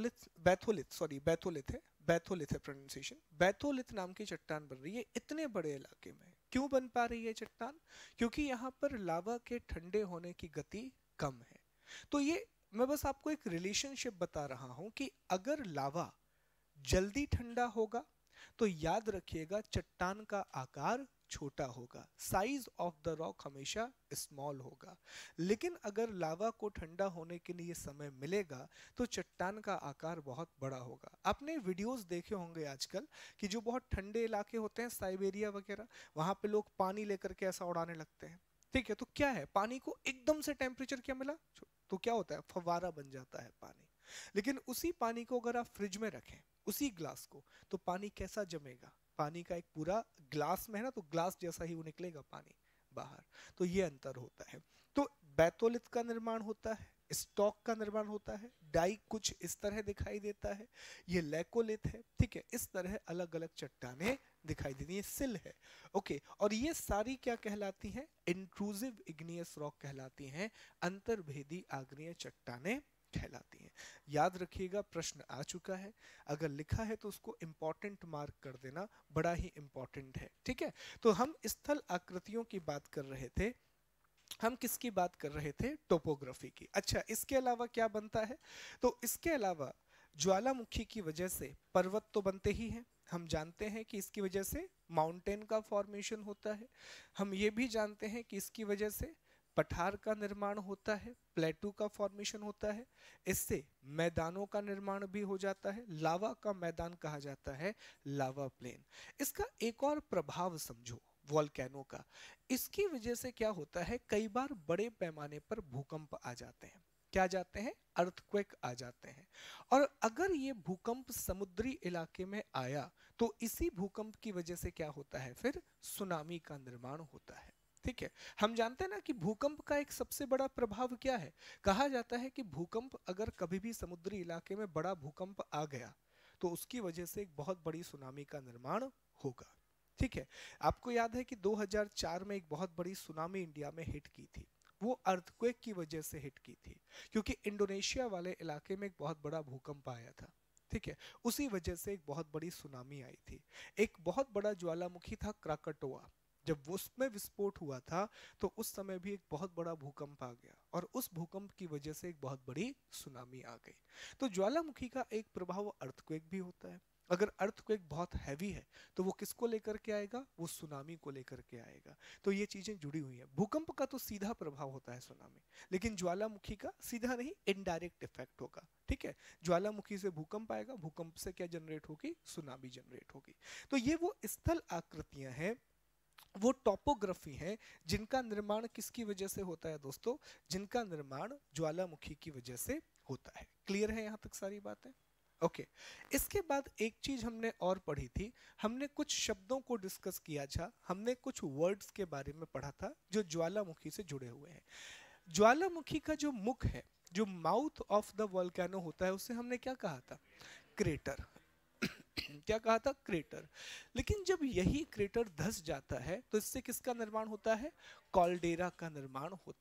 बैथोलिथ है प्रोनाउंसिएशन, बैथोलिथ नाम की चट्टान बन रही है इतने बड़े इलाके में। क्यों बन पा रही है चट्टान? क्योंकि यहाँ पर लावा के ठंडे होने की गति कम है। तो ये मैं बस आपको एक रिलेशनशिप बता रहा हूं कि अगर लावा जल्दी ठंडा होगा तो याद रखिएगा चट्टान का आकार छोटा होगा, साइज ऑफ द रॉक हमेशा स्मॉल होगा। लेकिन अगर लावा को ठंडा होने के लिए समय मिलेगा तो चट्टान का आकार बहुत बड़ा होगा। आपने वीडियोस देखे होंगे आजकल कि जो बहुत ठंडे इलाके होते हैं, साइबेरिया वगैरह, वहां पे लोग पानी लेकर के ऐसा उड़ाने लगते हैं। ठीक है, तो क्या है, पानी को एकदम से टेम्परेचर क्या मिला तो क्या होता है? फव्वारा बन जाता है पानी। लेकिन उसी पानी को अगर आप फ्रिज में रखें, उसी ग्लास को, तो पानी कैसा जमेगा? पानी का एक पूरा ग्लास में है ना, तो ग्लास जैसा ही वो निकलेगा पानी बाहर। तो ये अंतर होता है। तो बैथोलिथ का निर्माण होता है, स्टॉक का निर्माण होता है, डाई कुछ इस तरह दिखाई देता है, ये लैकोलिथ है। ठीक है, इस तरह अलग अलग चट्टानें दिखाई देती है, सिल है। ओके, और ये सारी क्या कहलाती हैं? इंट्रूसिव इग्नियस रॉक कहलाती हैं, अंतर्भेदी आग्नेय चट्टानें कहलाती हैं। याद रखिएगा, प्रश्न आ चुका है, अगर लिखा है तो उसको इंपॉर्टेंट मार्क कर देना, बड़ा ही इंपॉर्टेंट है। ठीक है, तो हम स्थल आकृतियों की बात कर रहे थे, हम किसकी बात कर रहे थे? टोपोग्राफी की। अच्छा, इसके अलावा क्या बनता है? तो इसके अलावा ज्वालामुखी की वजह से पर्वत तो बनते ही हैं, हम जानते हैं कि इसकी वजह से माउंटेन का फॉर्मेशन होता है। हम ये भी जानते हैं कि इसकी वजह से पठार का निर्माण होता है, प्लेटू का फॉर्मेशन होता है, इससे मैदानों का निर्माण भी हो जाता है, लावा का मैदान कहा जाता है लावा प्लेन। इसका एक और प्रभाव समझो वॉल्केनो का, इसकी वजह से क्या होता है, कई बार बड़े पैमाने पर भूकंप आ जाते हैं। क्या जाते हैं? अर्थक्वेक आ जाते हैं। और अगर ये भूकंप समुद्री इलाके में आया तो इसी भूकंप की वजह से क्या होता है? फिर सुनामी का निर्माण होता है। ठीक है, हम जानते हैं ना कि भूकंप का एक सबसे बड़ा प्रभाव क्या है? कहा जाता है कि भूकंप, अगर कभी भी समुद्री इलाके में बड़ा भूकंप आ गया तो उसकी वजह से एक बहुत बड़ी सुनामी का निर्माण होगा। ठीक है, आपको याद है कि 2004 में एक बहुत बड़ी सुनामी इंडिया में हिट की थी, वो अर्थक्वेक की वजह से हिट की थी, क्योंकि इंडोनेशिया वाले इलाके में एक बहुत बड़ा भूकंप आया था। ठीक है, उसी वजह से एक बहुत बड़ी सुनामी आई थी। एक बहुत बड़ा ज्वालामुखी था क्राकटोआ, जब उसमें विस्फोट हुआ था तो उस समय भी एक बहुत बड़ा भूकंप आ गया और उस भूकंप की वजह से एक बहुत बड़ी सुनामी आ गई। तो ज्वालामुखी का एक प्रभाव अर्थक्वेक भी होता है। अगर अर्थक्वेक बहुत हैवी है तो वो किसको लेकर के आएगा? वो सुनामी को लेकर के आएगा। तो ये चीजें जुड़ी हुई हैं। भूकंप का तो सीधा प्रभाव होता है सुनामी, लेकिन ज्वालामुखी का सीधा नहीं, इनडायरेक्ट इफेक्ट होगा। ठीक है, ज्वालामुखी से भूकंप आएगा, भूकंप से क्या जनरेट होगी? सुनामी जनरेट होगी। तो ये वो स्थल आकृतियां हैं, वो टॉपोग्राफी है, जिनका निर्माण किसकी वजह से होता है दोस्तों? जिनका निर्माण ज्वालामुखी की वजह से होता है। क्लियर है यहां तक सारी बातें? ओके, इसके बाद एक चीज हमने और पढ़ी थी, हमने कुछ शब्दों को डिस्कस किया था, हमने कुछ वर्ड्स के बारे में पढ़ा था जो ज्वालामुखी से जुड़े हुए हैं। ज्वालामुखी का जो मुख है, जो माउथ ऑफ द वोल्केनो होता है, उसे हमने क्या कहा था? क्रेटर। क्या कहा था? क्रेटर। लेकिन जब यही क्रेटर धंस जाता है तो इससे किसका निर्माण होता है? कॉल्डेरा का निर्माण होता है।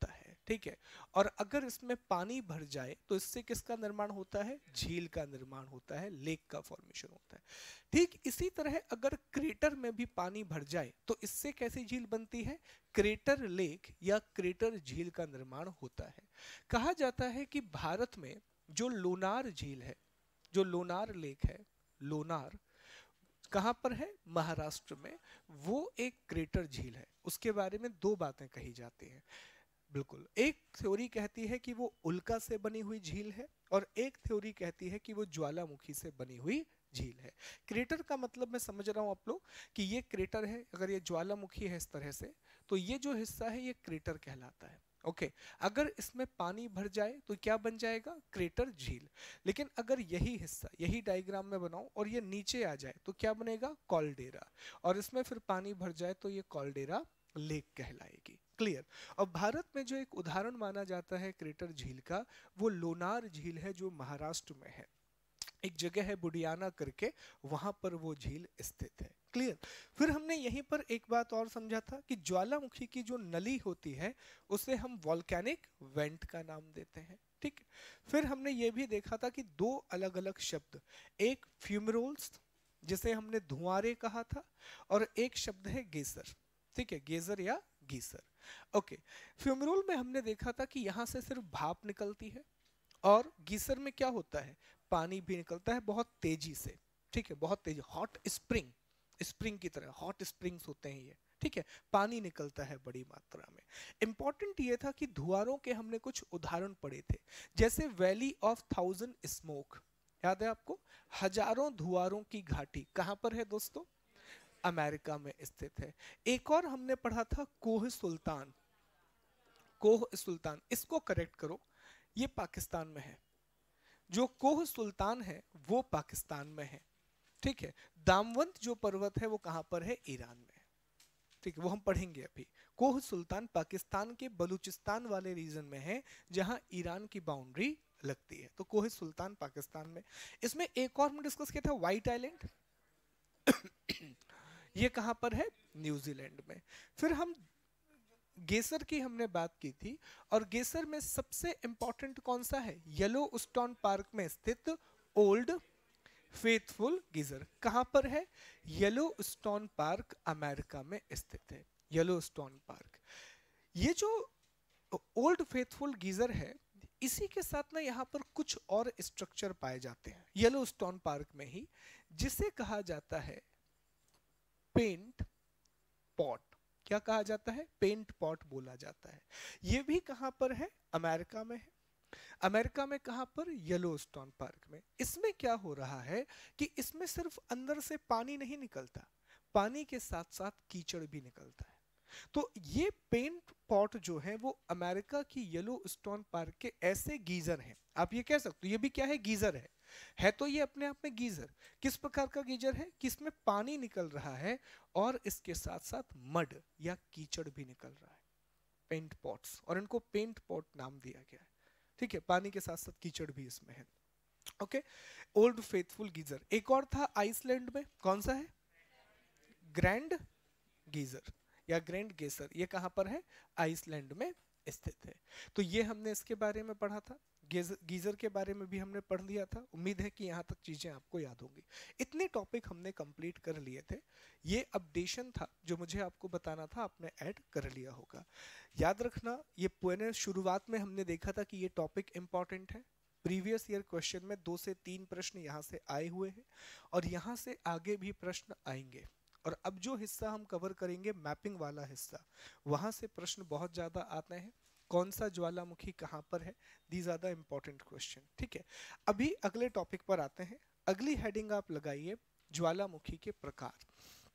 ठीक है। और अगर इसमें पानी भर जाए तो इससे किसका निर्माण होता है? झील का निर्माण होता है, लेक का फॉर्मेशन होता है। ठीक इसी तरह अगर क्रेटर में भी पानी भर जाए तो इससे कैसी झील बनती है? क्रेटर लेक या क्रेटर झील का निर्माण होता है। कहा जाता है कि भारत में जो लोनार झील है, जो लोनार लेक है, लोनार कहां पर है? महाराष्ट्र में। वो एक क्रेटर झील है। उसके बारे में दो बातें कही जाती हैं। बिल्कुल, एक थ्योरी कहती है कि वो उल्का से बनी हुई झील है और एक थ्योरी कहती है कि वो ज्वालामुखी से बनी हुई झील है। क्रेटर का मतलब मैं समझ रहा हूं आप लोग कि ये क्रेटर है, अगर ये ज्वालामुखी है इस तरह से, तो ये जो हिस्सा है ये क्रेटर कहलाता है। ओके, अगर इसमें पानी भर जाए तो क्या बन जाएगा? क्रेटर झील। लेकिन अगर यही हिस्सा, यही डायग्राम में बनाऊं और ये नीचे आ जाए तो क्या बनेगा? कॉल्डेरा। और इसमें फिर पानी भर जाए तो ये कॉल्डेरा लेक कहलाएगी। क्लियर? और भारत में जो एक उदाहरण माना जाता है क्रेटर झील का, वो लोनार झील है जो महाराष्ट्र में है। एक जगह है बुडियाना करके, वहां पर वो झील स्थित है। क्लियर? फिर हमने यहीं पर एक बात और समझा था कि ज्वालामुखी की जो नली होती है उसे हम वॉल्केनिक वेंट का नाम देते हैं। ठीक। फिर हमने ये भी देखा था कि दो अलग अलग शब्द, एक फ्यूमरोल्स जिसे हमने धुआंरे कहा था, और एक शब्द है गेसर। ठीक है, गेजर या गीसर। ओके, फ्यूमरोल में हमने देखा था कि यहां से सिर्फ भाप निकलती है, और गीसर में क्या होता है? पानी भी निकलता है बहुत तेजी से। ठीक है, बहुत तेजी, हॉट स्प्रिंग, स्प्रिंग की तरह हॉट स्प्रिंग्स होते हैं ये। ठीक है, पानी निकलता है बड़ी मात्रा में। इंपॉर्टेंट ये था कि धुआरों के हमने कुछ उदाहरण पढ़े थे, जैसे वैली ऑफ 1000 स्मोक, याद है आपको? हजारों धुआरों की घाटी कहां पर है दोस्तों? अमेरिका में स्थित है। एक और हमने पढ़ा था कोह सुल्तान, कोह सुल्तान, इसको करेक्ट करो, ये पाकिस्तान में है। जो कोह सुल्तान है वो पाकिस्तान में है। ठीक है, दामवंत जो पर्वत है वो कहां पर है? ईरान में। ठीक है, वो हम पढ़ेंगे अभी। कोह सुल्तान पाकिस्तान के बलूचिस्तान वाले रीजन में है, जहां ईरान की बाउंड्री लगती है। तो कोह सुल्तान पाकिस्तान में। इसमें एक और हमने डिस्कस किया था, व्हाइट आइलैंड ये कहां पर है? न्यूजीलैंड में। फिर हम गेसर की हमने बात की थी, और गेसर में सबसे इंपॉर्टेंट कौन सा है? येलो स्टोन पार्क में स्थित ओल्ड फेथफुल गीजर। कहां पर है? येलो स्टोन पार्क अमेरिका में स्थित है। येलो स्टोन पार्क, ये जो ओल्ड फेथफुल गीजर है, इसी के साथ ना यहाँ पर कुछ और स्ट्रक्चर पाए जाते हैं येलो स्टोन पार्क में ही, जिसे कहा जाता है पेंट पॉट। क्या कहा जाता है? पेंट पॉट बोला जाता है। ये भी कहां पर है? अमेरिका में है। अमेरिका में कहां पर? येलोस्टोन पार्क में। इसमें क्या हो रहा है कि इसमें सिर्फ अंदर से पानी नहीं निकलता, पानी के साथ साथ कीचड़ भी निकलता है। तो ये पेंट पॉट जो है वो अमेरिका की येलो स्टोन पार्क के ऐसे गीजर हैं, आप ये कह सकते हो ये भी क्या है? गीजर है तो ये अपने आप में गीजर। किस प्रकार का गीजर है कि इसमें पानी निकल रहा है और इसके साथ साथ मड या कीचड़ भी निकल रहा है। पेंट पॉट्स, और इनको पेंट पॉट नाम दिया गया है। ठीक है, पानी के साथ साथ कीचड़ भी इसमें है। Okay, Old Faithful Geyser. एक और था आइसलैंड में, कौन सा है? ग्रैंड गीजर या ग्रैंड गेसर। ये कहां पर है? आइसलैंड में स्थित है। तो ये हमने इसके बारे में पढ़ा था। गीजर के बारे में भी हमने पढ़ लिया था। उम्मीद है कि यहाँ तक चीजें आपको याद होंगी। इतने टॉपिक हमने कंप्लीट कर लिए थे। ये अपडेशन था जो मुझे आपको बताना था, आपने ऐड कर लिया होगा। याद रखना, ये पुणे शुरुआत में हमने देखा था कि ये टॉपिक इंपॉर्टेंट है। प्रीवियस ईयर क्वेश्चन में 2 से 3 प्रश्न यहाँ से आए हुए हैं, और यहाँ से आगे भी प्रश्न आएंगे। और अब जो हिस्सा हम कवर करेंगे, मैपिंग वाला हिस्सा, वहां से प्रश्न बहुत ज्यादा आते हैं। कौन सा ज्वालामुखी कहां पर है? These are the important question. ठीक है, अभी अगले टॉपिक पर आते हैं। अगली हेडिंग आप लगाइए, ज्वालामुखी के प्रकार।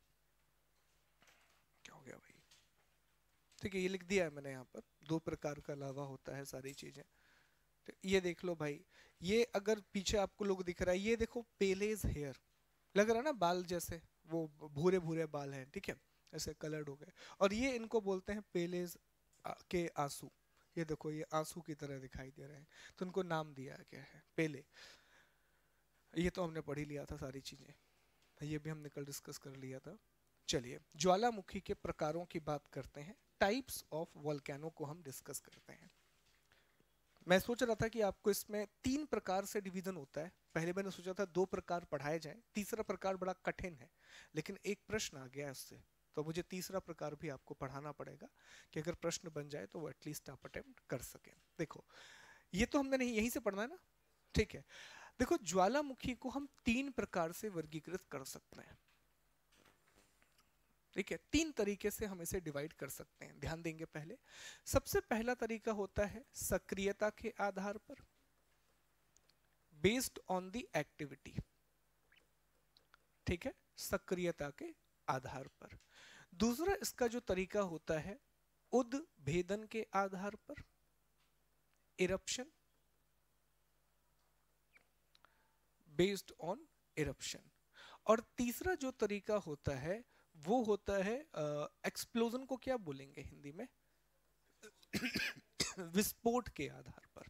क्या हो गया भाई? ठीक है, ये लिख दिया है मैंने यहाँ पर, 2 प्रकार का लावा होता है सारी चीजें। तो ये देख लो भाई, ये अगर पीछे आपको लोग दिख रहा है, ये देखो पेलेज हेयर, लग रहा है ना बाल जैसे, वो भूरे भूरे बाल हैं। ठीक है, ऐसे कलर्ड हो गए, और ये इनको बोलते हैं पेलेज के आंसू। ये देखो, ये आंसू की तरह दिखाई दे रहे हैं, तो इनको नाम दिया गया है पेले। ये तो हमने पढ़ ही लिया था सारी चीजें, ये भी हमने कल डिस्कस कर लिया था। चलिए, ज्वालामुखी के प्रकारों की बात करते हैं। टाइप्स ऑफ वोल्केनो को हम डिस्कस करते हैं। मैं सोच रहा था कि आपको इसमें 3 प्रकार से डिवीजन होता है। पहले मैंने सोचा था 2 प्रकार पढ़ाए जाएं, तीसरा प्रकार बड़ा कठिन है, लेकिन एक प्रश्न आ गया उससे, तो मुझे तीसरा प्रकार भी आपको पढ़ाना पड़ेगा कि अगर प्रश्न बन जाए तो वो एटलीस्ट आप अटेम्प्ट कर सकें। देखो, ये तो हमने नहीं, यहीं से पढ़ना है ना, ठीक है। देखो, ज्वालामुखी को हम 3 प्रकार से वर्गीकृत कर सकते हैं, ठीक है। 3 तरीके से हम इसे डिवाइड कर सकते हैं, ध्यान देंगे। पहले, सबसे पहला तरीका होता है सक्रियता के आधार पर, बेस्ड ऑन द एक्टिविटी, ठीक है, सक्रियता के आधार पर। दूसरा इसका जो तरीका होता है उद्भेदन के आधार पर, इरप्शन, बेस्ड ऑन इरप्शन। और तीसरा जो तरीका होता है वो होता है एक्सप्लोजन को क्या बोलेंगे हिंदी में विस्फोट के आधार पर,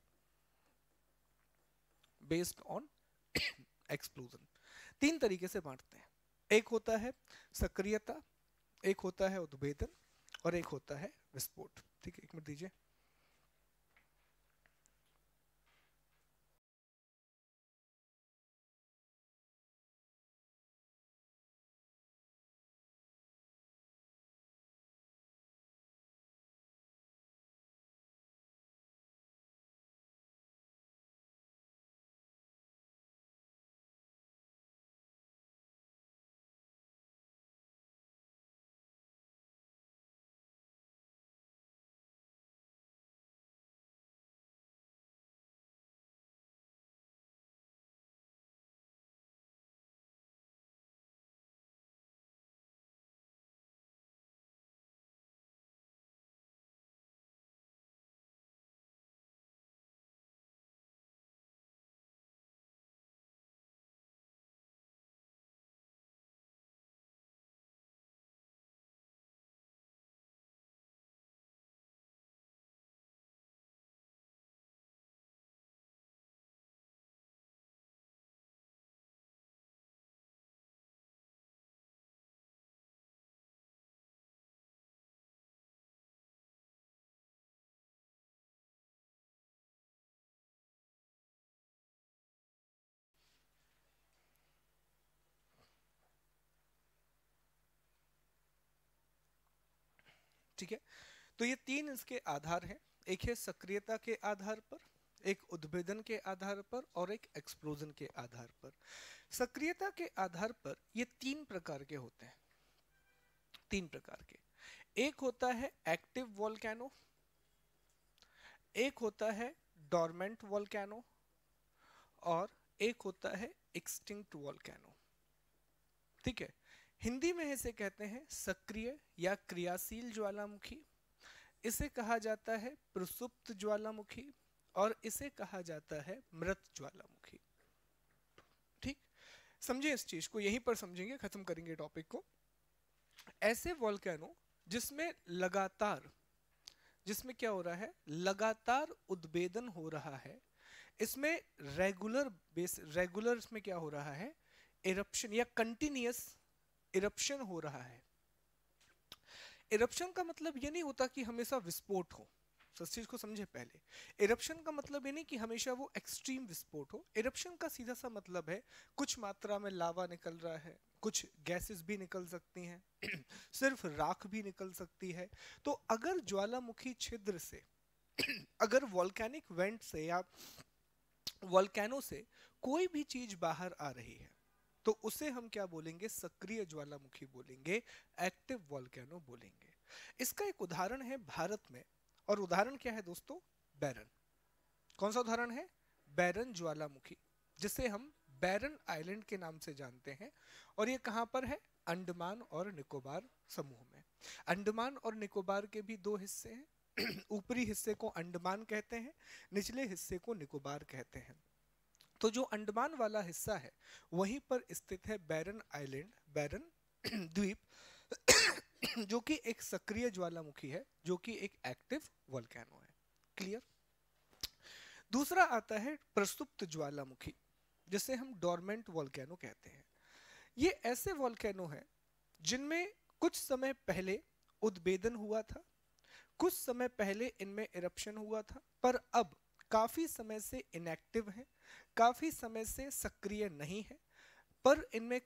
बेस्ड ऑन एक्सप्लोजन। 3 तरीके से बांटते हैं, एक होता है सक्रियता, एक होता है उद्भेदन और एक होता है विस्फोट। ठीक है, एक मिनट दीजिए। ठीक है, तो ये 3 इसके आधार हैं, एक है सक्रियता के आधार पर, एक उद्भेदन के आधार पर और एक एक्सप्लोजन के आधार पर। सक्रियता के आधार पर ये 3 प्रकार के होते हैं, 3 प्रकार के। एक होता है एक्टिव वोल्केनो, एक होता है डोरमेंट वोल्केनो और एक होता है एक्सटिंक्ट वोल्केनो। ठीक है, हिंदी में इसे कहते हैं सक्रिय या क्रियाशील ज्वालामुखी, इसे कहा जाता है प्रसुप्त ज्वालामुखी और इसे कहा जाता है मृत ज्वालामुखी। ठीक, समझे इस चीज को, यहीं पर समझेंगे, खत्म करेंगे टॉपिक को। ऐसे वोल्केनो जिसमें लगातार, जिसमें क्या हो रहा है, लगातार उद्भेदन हो रहा है, इसमें रेगुलर इसमें क्या हो रहा है, इरप्शन या कंटिन्यूअस इरप्शन हो रहा है। इरप्शन का मतलब ये नहीं होता कि हमेशा विस्फोट हो, इस चीज को समझे पहले। इरप्शन का मतलब ये नहीं कि हमेशा वो एक्सट्रीम विस्फोट हो। इरप्शन का सीधा सा मतलब है कुछ मात्रा में लावा निकल रहा है, कुछ गैसेस भी निकल सकती हैं सिर्फ राख भी निकल सकती है। तो अगर ज्वालामुखी छिद्र से अगर वॉल्केनिक वेंट से या वॉल्केनो से कोई भी चीज बाहर आ रही है तो उसे हम क्या बोलेंगे, सक्रिय ज्वालामुखी बोलेंगे, एक्टिव वॉल्केनो बोलेंगे। इसका एक उदाहरण है भारत में, और उदाहरण क्या है दोस्तों, बैरन। कौन सा उदाहरण है, बैरन ज्वालामुखी, जिसे हम बैरन आइलैंड के नाम से जानते हैं। और ये कहां पर है, अंडमान और निकोबार समूह में। अंडमान और निकोबार के भी 2 हिस्से हैं ऊपरी हिस्से को अंडमान कहते हैं, निचले हिस्से को निकोबार कहते हैं। तो जो अंडमान वाला हिस्सा है वहीं पर स्थित है बैरन आइलैंड, बैरन द्वीप जो कि एक सक्रिय ज्वालामुखी है, जो कि एक एक्टिव वोल्केनो है। क्लियर। दूसरा आता है प्रसुप्त ज्वालामुखी, जिसे हम डोरमेंट वोल्केनो कहते हैं। ये ऐसे वोल्केनो हैं जिनमें कुछ समय पहले उद्भेदन हुआ था, कुछ समय पहले इनमें इरप्शन हुआ था, पर अब काफी समय से इनएक्टिव हैं, काफी समय से सक्रिय नहीं है, पर इनमें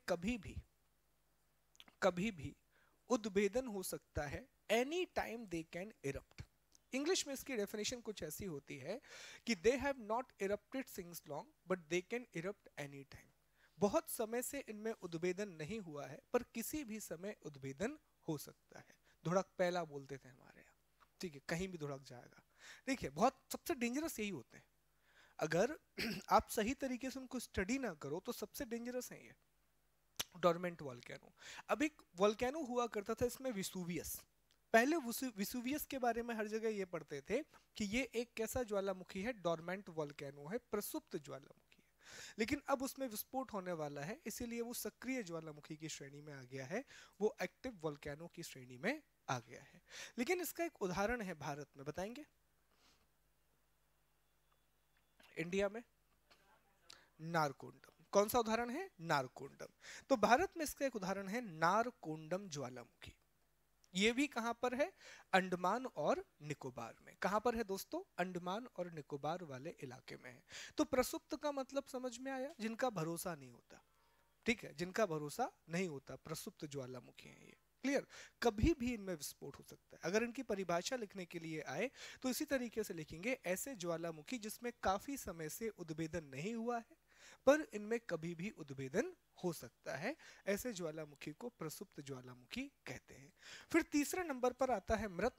कभी भी उद्भेदन हो सकता है। Any time they can erupt. English में इसकी डेफिनेशन कुछ ऐसी होती है कि they have not erupted since long but they can erupt any time. बहुत समय से इनमें उद्भेदन नहीं हुआ है, पर किसी भी समय उद्भेदन हो सकता है। धुड़क पहला बोलते थे हमारे यहाँ, ठीक है, कहीं भी धुड़क जाएगा। देखिए, बहुत सबसे डेंजरस यही होते हैं। अगर आप सही तरीके से उनको स्टडी ना करो तो सबसे डेंजरस है ये डोरमेंट वॉल्केनो। अब एक वॉल्केनो हुआ करता था इसमें, विसुवियस। पहले विसुवियस के बारे में हर जगह ये पढ़ते थे कि ये एक कैसा ज्वालामुखी है, डोरमेंट वॉल्केनो है, प्रसुप्त ज्वालामुखी है। लेकिन अब उसमें विस्फोट होने वाला है, इसीलिए वो सक्रिय ज्वालामुखी की श्रेणी में आ गया है, वो एक्टिव वॉल्केनो की श्रेणी में आ गया है। लेकिन इसका एक उदाहरण है भारत में, बताएंगे? इंडिया में नारकोंडम। कौन सा उदाहरण है? नारकोंडम। तो भारत में इसका एक उदाहरण है नारकोंडम ज्वालामुखी। ये भी कहां पर है? अंडमान और निकोबार में। कहां पर है दोस्तों? अंडमान और निकोबार वाले इलाके में है। तो प्रसुप्त का मतलब समझ में आया, जिनका भरोसा नहीं होता, ठीक है, जिनका भरोसा नहीं होता, प्रसुप्त ज्वालामुखी है ये। क्लियर? कभी भी इनमें विस्फोट हो सकता है। अगर इनकी परिभाषा लिखने के लिए आए तो इसी तरीके से लिखेंगे, ऐसे ज्वालामुखी जिसमें काफी समय से उद्भेदन नहीं हुआ है पर इनमें कभी भी उद्भेदन हो सकता है, ऐसे ज्वालामुखी को प्रसुप्त ज्वालामुखी कहते हैं। फिर तीसरे नंबर पर आता है मृत।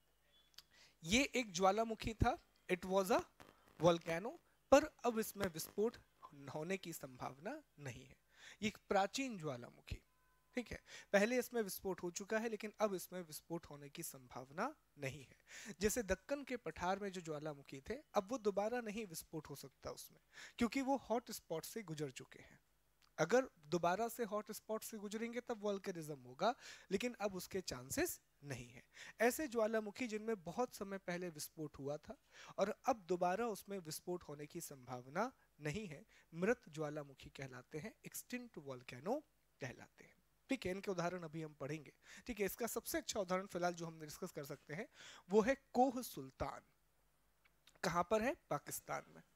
ये एक ज्वालामुखी था, इट वॉज अ वोल्केनो, पर अब इसमें विस्फोट होने की संभावना नहीं है। ये एक प्राचीन ज्वालामुखी, ठीक है, पहले इसमें विस्फोट हो चुका है लेकिन अब इसमें विस्फोट होने की संभावना नहीं है। जैसे दक्कन के पठार में जो ज्वालामुखी थे, अब वो दोबारा नहीं विस्फोट हो सकता उसमें, क्योंकि वो हॉट स्पॉट से गुजर चुके हैं। अगर दोबारा से हॉट स्पॉट से गुजरेंगे तब वोल्केनिज्म होगा, लेकिन अब उसके चांसेस नहीं है। ऐसे ज्वालामुखी जिनमें बहुत समय पहले विस्फोट हुआ था और अब दोबारा उसमें विस्फोट होने की संभावना नहीं है, मृत ज्वालामुखी कहलाते हैं, एक्सटिंक्ट वोल्केनो कहलाते हैं। ठीक है, इनके उदाहरण अभी हम पढ़ेंगे। ठीक है, इसका सबसे अच्छा उदाहरण फिलहाल जो हम डिस्कस कर सकते हैं वो है कोह सुल्तान। कहां पर है? पाकिस्तान में।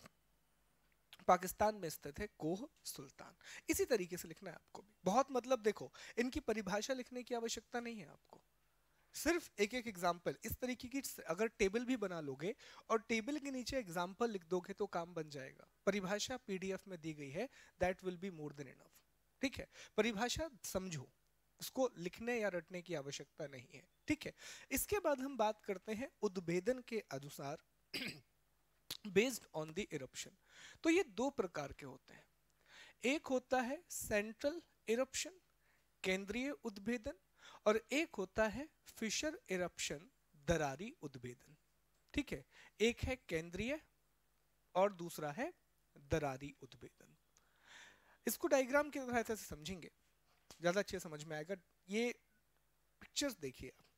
पाकिस्तान में स्थित है कोह सुल्तान। इसी तरीके से लिखना है आपको भी। बहुत मतलब देखो, इनकी परिभाषा लिखने की आवश्यकता नहीं है आपको, सिर्फ एक एक एग्जाम्पल इस तरीके की अगर टेबल भी बना लोगे और टेबल के नीचे एग्जाम्पल लिख दोगे तो काम बन जाएगा। परिभाषा पीडीएफ में दी गई है, that will be more than enough. ठीक है, परिभाषा समझो, इसको लिखने या रटने की आवश्यकता नहीं है। ठीक है, इसके बाद हम बात करते हैं उद्भेदन के अनुसार बेस्ड ऑन द इरप्शन। तो ये दो प्रकार के होते हैं, एक होता है सेंट्रल इरप्शन, केंद्रीय उद्भेदन, और एक होता है फिशर इरप्शन, दरारी उद्भेदन। ठीक है, एक है केंद्रीय और दूसरा है दरारी उद्भेदन। इसको डायग्राम की तरह से समझेंगे, ज्यादा अच्छे समझ में आएगा। ये पिक्चर्स देखिए आप।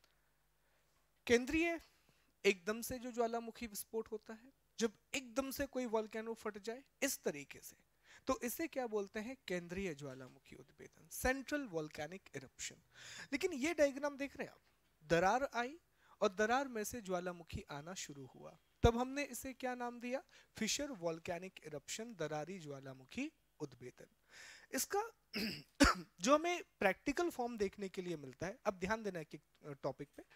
केंद्रीय एकदम से जो ज्वालामुखी विस्फोट होता है, जब एकदम से कोई वोल्केनो फट जाए इस तरीके से, तो इसे क्या बोलते हैं? केंद्रीय ज्वालामुखी उद्भेदन, सेंट्रल वोल्केनिक इरप्शन। लेकिन ये डायग्राम देख रहे हैं आप, दरार आई और दरार में से ज्वालामुखी आना शुरू हुआ, तब हमने इसे क्या नाम दिया? फिशर वोल्केनिक इरप्शन, दरारी ज्वालामुखी उद्भेदन। इसका जो हमें प्रैक्टिकल फॉर्म देखने के लिए मिलता है, अब ध्यान देना है टॉपिक पे।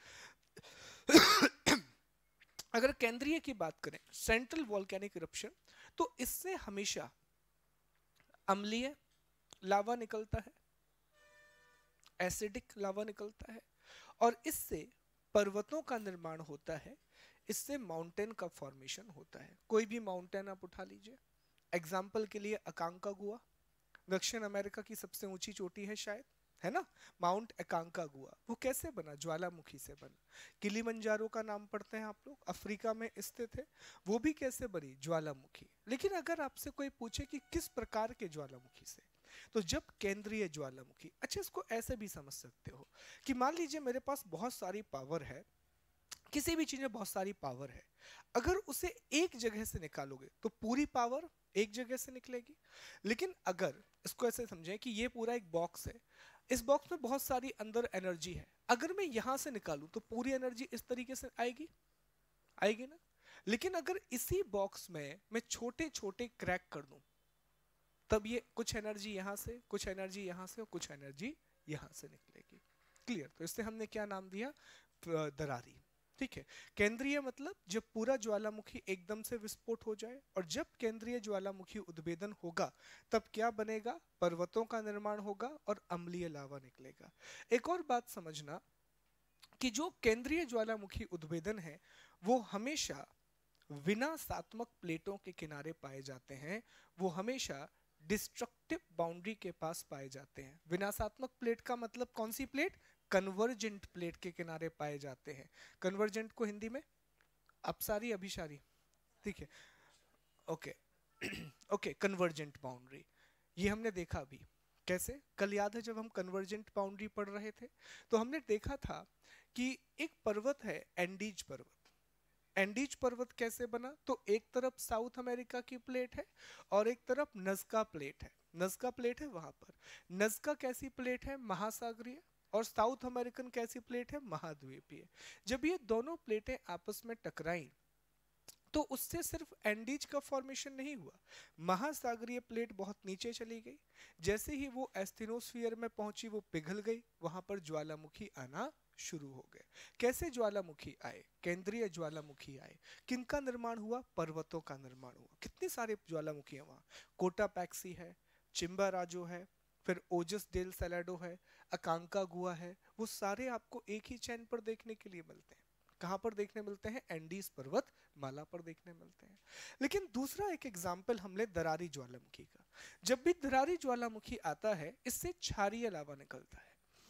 अगर केंद्रीय की बात करें, सेंट्रल वोल्केनिक इरप्शन, तो इससे हमेशा अम्लीय लावा निकलता है, एसिडिक लावा निकलता है, और इससे पर्वतों का निर्माण होता है, इससे माउंटेन का फॉर्मेशन होता है। कोई भी माउंटेन आप उठा लीजिए, एग्जाम्पल के लिए अकांकागुआ, दक्षिण अमेरिका की सबसे ऊंची चोटी है शायद, है ना, माउंट अकांकागुआ। वो कैसे बना? ज्वालामुखी से बना। किलिमंजारो का नाम पढ़ते हैं आप लोग, अफ्रीका में स्थित है, वो भी कैसे बनी? ज्वालामुखी। लेकिन अगर आपसे कोई पूछे कि किस प्रकार के ज्वालामुखी से, तो जब केंद्रीय ज्वालामुखी। अच्छा, इसको ऐसे भी समझ सकते हो कि मान लीजिए मेरे पास बहुत सारी पावर है, किसी भी चीज में बहुत सारी पावर है, अगर उसे एक जगह से निकालोगे तो पूरी पावर एक जगह से निकलेगी। लेकिन अगर इसको ऐसे समझें कि ये पूरा एक बॉक्स है, इस बॉक्स में बहुत सारी अंदर एनर्जी है, अगर मैं यहां से निकालूं तो पूरी एनर्जी इस तरीके से आएगी? आएगी ना? लेकिन अगर इसी बॉक्स में मैं छोटे छोटे क्रैक कर दूं, तब ये कुछ एनर्जी यहां से, कुछ एनर्जी यहां से और कुछ एनर्जी यहां से निकलेगी। क्लियर? तो इससे हमने क्या नाम दिया? दरारी। ठीक है। केंद्रीय मतलब जब पूरा ज्वालामुखी एकदम से विस्फोट हो जाए, और जब केंद्रीय ज्वालामुखी उद्भेदन होगा तब क्या बनेगा? पर्वतों का निर्माण होगा और अम्लीय लावा निकलेगा। एक और बात समझना कि जो केंद्रीय ज्वालामुखी उद्भेदन है वो हमेशा विनाशात्मक प्लेटों के किनारे पाए जाते हैं, वो हमेशा डिस्ट्रक्टिव बाउंड्री के पास पाए जाते हैं। विनाशात्मक प्लेट का मतलब कौन सी प्लेट? कन्वर्जेंट प्लेट के किनारे पाए जाते हैं। कन्वर्जेंट को हिंदी में अपसारी अभिसारी, ठीक है, ओके ओके, कन्वर्जेंट बाउंड्री, ये हमने देखा अभी। कैसे? कल याद है जब हम कन्वर्जेंट बाउंड्री पढ़ रहे थे तो हमने देखा था कि एक पर्वत है एंडीज पर्वत। एंडीज पर्वत कैसे बना? तो एक तरफ साउथ अमेरिका की प्लेट है और एक तरफ नज़का प्लेट है। नज़का प्लेट है वहां पर। नज़का कैसी प्लेट है? महासागरीय। और साउथ अमेरिकन कैसी प्लेट है? महाद्वीपीय। जब ये दोनों प्लेटें आपस में टकराई तो उससे सिर्फ एंडीज का फॉर्मेशन नहीं हुआ, महासागरीय प्लेट बहुत नीचे चली गई। जैसे ही वो एस्थेनोस्फीयर में पहुंची वो पिघल गई, वहां पर ज्वालामुखी आना शुरू हो गए। कैसे ज्वालामुखी आए? केंद्रीय ज्वालामुखी आए। किनका निर्माण हुआ? पर्वतों का निर्माण हुआ। कितने सारे ज्वालामुखी हैं वहां? कोटापैक्सी है, चिम्बाराजो है, फिर ओजस डेल सैलाडो है, अकांका गुआ है। वो सारे आपको एक ही चैन पर देखने के लिए मिलते हैं। कहां पर देखने मिलते हैं? एंडीज पर्वत माला पर देखने मिलते हैं। लेकिन दूसरा एक एग्जाम्पल हम ले दरारी ज्वालामुखी का। जब भी दरारी ज्वालामुखी आता है इससे क्षारीय लावा निकलता है,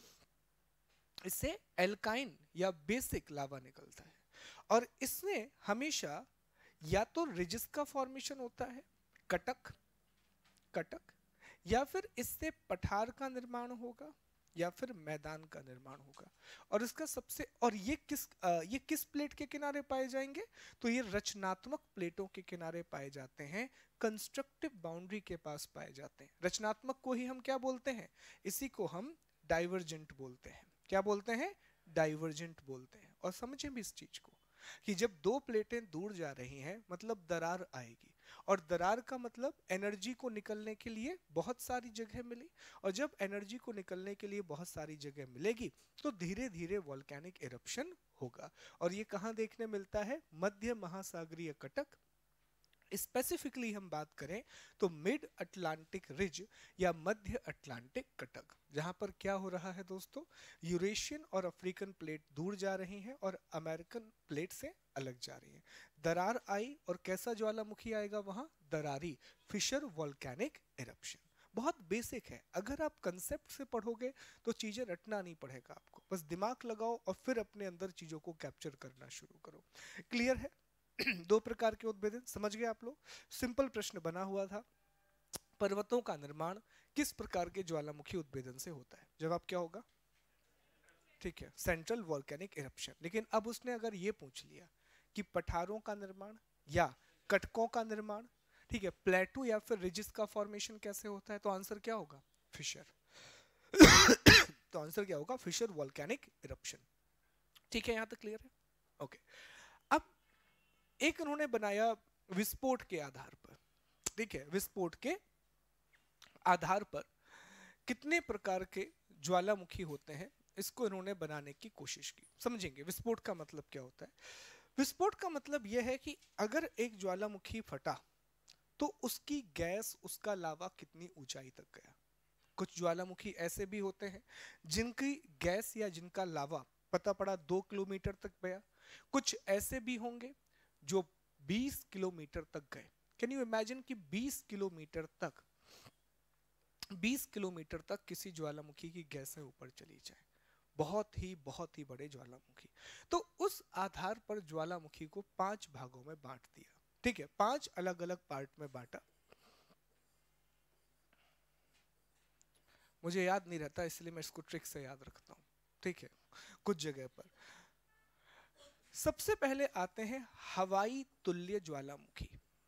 इससे एल्काइन या बेसिक लावा निकलता है, और इसमें हमेशा या तो रिजिस का फॉर्मेशन होता है, कटक कटक, या फिर इससे पठार का निर्माण होगा या फिर मैदान का निर्माण होगा। और इसका सबसे, और ये किस प्लेट के किनारे पाए जाएंगे? तो ये रचनात्मक प्लेटों के किनारे पाए जाते हैं, कंस्ट्रक्टिव बाउंड्री के पास पाए जाते हैं। रचनात्मक को ही हम क्या बोलते हैं? इसी को हम डाइवर्जेंट बोलते हैं। क्या बोलते हैं? डाइवर्जेंट बोलते हैं। और समझें भी इस चीज को कि जब दो प्लेटें दूर जा रही हैं मतलब दरार आएगी, और दरार का मतलब एनर्जी को निकलने के लिए बहुत सारी जगह मिली, और जब एनर्जी को निकलने के लिए बहुत सारी जगह मिलेगी तो धीरे धीरे वॉल्केनिक इरप्शन होगा। और ये कहां देखने मिलता है? मध्य महासागरीय कटक। स्पेसिफिकली हम बात करें तो मिड अटलांटिक रिज या मध्य अटलांटिक कटक, जहां पर क्या हो रहा है दोस्तों? यूरेशियन और अफ्रीकन प्लेट दूर जा रही हैं और अमेरिकन प्लेट से अलग जा रही हैं। दरार आई और कैसा ज्वालामुखी आएगा वहां? दरारी, फिशर वॉल्केनिक इरप्शन। बहुत बेसिक है, अगर आप कंसेप्ट से पढ़ोगे तो चीजें रटना नहीं पड़ेगा आपको, बस दिमाग लगाओ और फिर अपने अंदर चीजों को कैप्चर करना शुरू करो। क्लियर है? दो प्रकार के उद्भेदन समझ गए आप लोग? सिंपल प्रश्न बना हुआ था, पर्वतों का निर्माण किस प्रकार के ज्वालामुखी उद्भेदन से होता है? जवाब क्या होगा? ठीक है, सेंट्रल वॉल्केनिक इरप्शन। लेकिन अब उसने अगर ये पूछ लिया कि पठारों का निर्माण या कटकों का निर्माण, ठीक है, प्लेटू या फिर रिजिस का फॉर्मेशन कैसे होता है, तो आंसर क्या होगा? फिशर। तो आंसर क्या होगा? Fissure volcanic eruption. ठीक है, यहां तक क्लियर है? ओके। अब एक उन्होंने बनाया विस्फोट के आधार पर, ठीक है, विस्फोट के आधार पर कितने प्रकार के ज्वालामुखी होते हैं इसको इन्होंने बनाने की कोशिश की। समझेंगे विस्फोट का मतलब क्या होता है। विस्फोट का मतलब यह है कि अगर एक ज्वालामुखी फटा तो उसकी गैस, उसका लावा कितनी ऊंचाई तक गया। कुछ ज्वालामुखी ऐसे भी होते हैं जिनकी गैस या जिनका लावा पता पड़ा 2 किलोमीटर तक गया। कुछ ऐसे भी होंगे जो 20 किलोमीटर तक गए। कैन यू इमेजिन कि 20 किलोमीटर तक किसी ज्वालामुखी की गैसें ऊपर चली जाए। बहुत ही बड़े ज्वालामुखी। तो उस आधार पर ज्वालामुखी को 5 भागों में बांट दिया। ठीक है, 5 अलग अलग पार्ट में बांटा। मुझे याद नहीं रहता इसलिए मैं इसको ट्रिक से याद रखता हूं। ठीक है, कुछ जगह पर सबसे पहले आते हैं हवाई तुल्य ज्वालामुखी,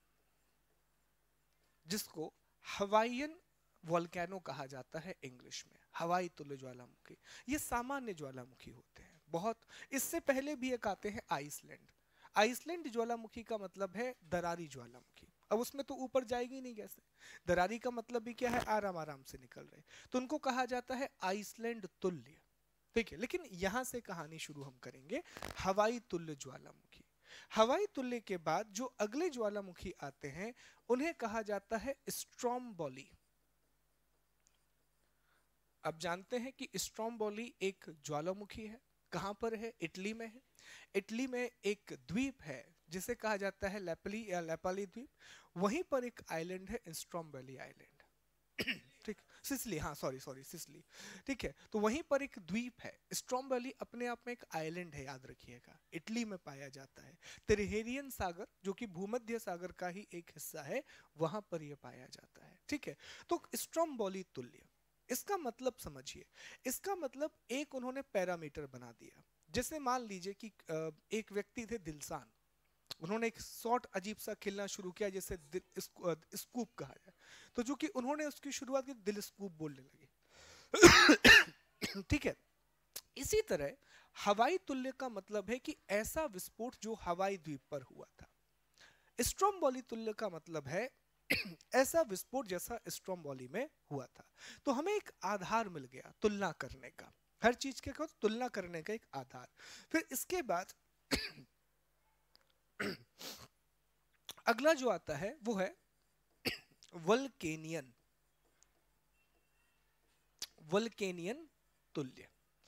जिसको हवाईयन वोल्केनो कहा जाता है इंग्लिश में। हवाई तुल्य ज्वालामुखी ये सामान्य ज्वालामुखी होते हैं। बहुत इससे पहले भी एक आते हैं आइसलैंड। आइसलैंड ज्वालामुखी का मतलब है दरारी ज्वालामुखी। अब उसमें तो ऊपर जाएगी नहीं कैसे, दरारी का मतलब भी क्या है, आराम आराम से निकल रहे, तो उनको कहा जाता है आइसलैंड तुल्य। ठीक है, लेकिन यहां से कहानी शुरू हम करेंगे हवाई तुल्य ज्वालामुखी। हवाई तुल्य के बाद जो अगले ज्वालामुखी आते हैं उन्हें कहा जाता है स्ट्रोम्बोली। अब जानते हैं कि स्ट्रोम्बोली एक ज्वालामुखी है, कहां पर है, इटली में है। इटली में एक द्वीप है जिसे कहा जाता है लेपली या लेपाली द्वीप, वहीं पर एक आइलैंड है स्ट्रोम्बोली आइलैंड। ठीक, सिसली, हाँ सॉरी सॉरी सिसली। ठीक है, तो वहीं पर एक द्वीप है स्ट्रोम्बोली, अपने आप में एक आइलैंड है, याद रखिएगा, इटली में पाया जाता है। तिरहेरियन सागर जो कि भूमध्य सागर का ही एक हिस्सा है, वहां पर यह पाया जाता है। ठीक है, तो स्ट्रोम्बोली तुल्य, इसका मतलब समझिए, इसका मतलब एक उन्होंने पैरामीटर बना दिया। जैसे मान लीजिए कि एक व्यक्ति थे दिलसान, उन्होंने एक शॉट अजीब सा खेलना शुरू किया जैसे स्कूप कहा जाए, तो जो कि उन्होंने उसकी शुरुआत की दिल स्कूप बोलने लगे। ठीक है, इसी तरह हवाई तुल्य का मतलब है कि ऐसा विस्फोट जो हवाई द्वीप पर हुआ था। स्ट्रोम्बोली तुल्य का मतलब है ऐसा विस्फोट जैसा स्ट्रोम्बोली में हुआ था। तो हमें एक आधार मिल गया तुलना करने का, हर चीज के को तुलना करने का एक आधार। फिर इसके बाद अगला जो आता है वो है वल्केनियन, वल्केनियन तुल्य।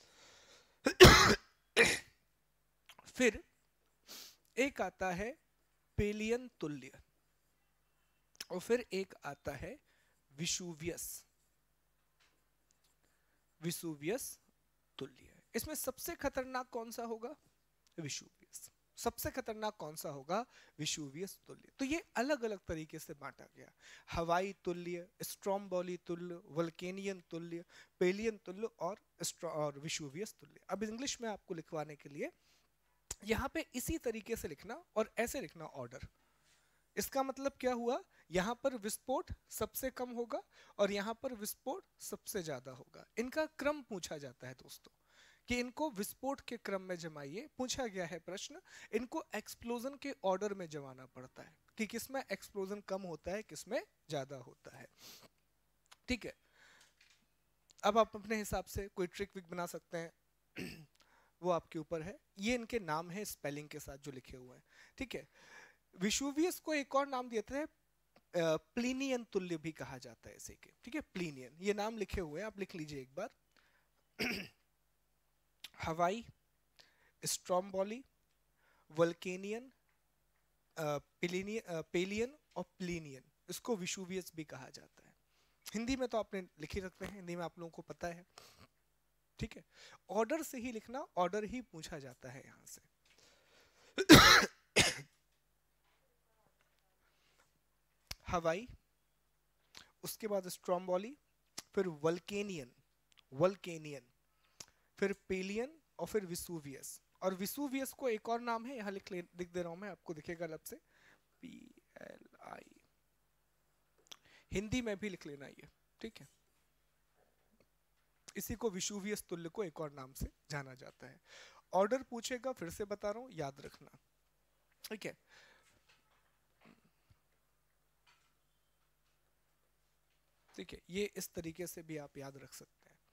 फिर एक आता है पेलियन तुल्य, और फिर एक आता है विसुवियस, विसुवियस तुल्य। इसमें सबसे खतरनाक कौन सा होगा, विसुवियस। सबसे खतरनाक कौन सा होगा, विसुवियस तुल्य। तो ये अलग अलग तरीके से बांटा गया, हवाई तुल्य, स्ट्रोम्बोली तुल्य, वल्केनियन तुल्य, पेलियन तुल्य और विसुवियस तुल्य। अब इंग्लिश में आपको लिखवाने के लिए यहाँ पे इसी तरीके से लिखना और ऐसे लिखना ऑर्डर। इसका मतलब क्या हुआ, यहां पर विस्फोट सबसे कम होगा और यहां पर विस्फोट सबसे ज्यादा होगा। इनका क्रम पूछा जाता है दोस्तों, कि इनको विस्फोट के क्रम में जमाइए। पूछा गया है प्रश्न, इनको एक्सप्लोजन के ऑर्डर में जमाना पड़ता है कि किसमें एक्सप्लोजन कम होता है, किसमें ज्यादा होता है। ठीक है, अब आप अपने हिसाब से कोई ट्रिक विक बना सकते हैं, वो आपके ऊपर है। ये इनके नाम है स्पेलिंग के साथ जो लिखे हुए हैं। ठीक है, विसुवियस को एक और नाम देते हैं प्लीनियन तुल्य भी कहा जाता है इसे के। ठीक है, प्लीनियन, ये नाम लिखे हुए हैं, आप लिख लीजिए एक बार। हवाई, स्ट्रोम्बोली, वल्केनियन, पेलियन और प्लीनियन, इसको विसुवियस भी कहा जाता है। हिंदी में तो आपने लिख ही रखते हैं, हिंदी में आप लोगों को पता है। ठीक है, ऑर्डर से ही लिखना, ऑर्डर ही पूछा जाता है यहां से। हवाई, उसके बाद स्ट्रोम्बोली, फिर वल्केनियन, वल्केनियन, फिर पेलियन और फिर विसुवियस। और विसुवियस को एक और नाम है, यहां लिख दे रहा हूं मैं, आपको दिखेगा अलग से, PLI, हिंदी में भी लिख लेना ये। ठीक है, इसी को विसुवियस तुल्य को एक और नाम से जाना जाता है। ऑर्डर पूछेगा, फिर से बता रहा हूं, याद रखना। ठीक है, ठीक है, ये इस तरीके से भी आप याद रख सकते हैं।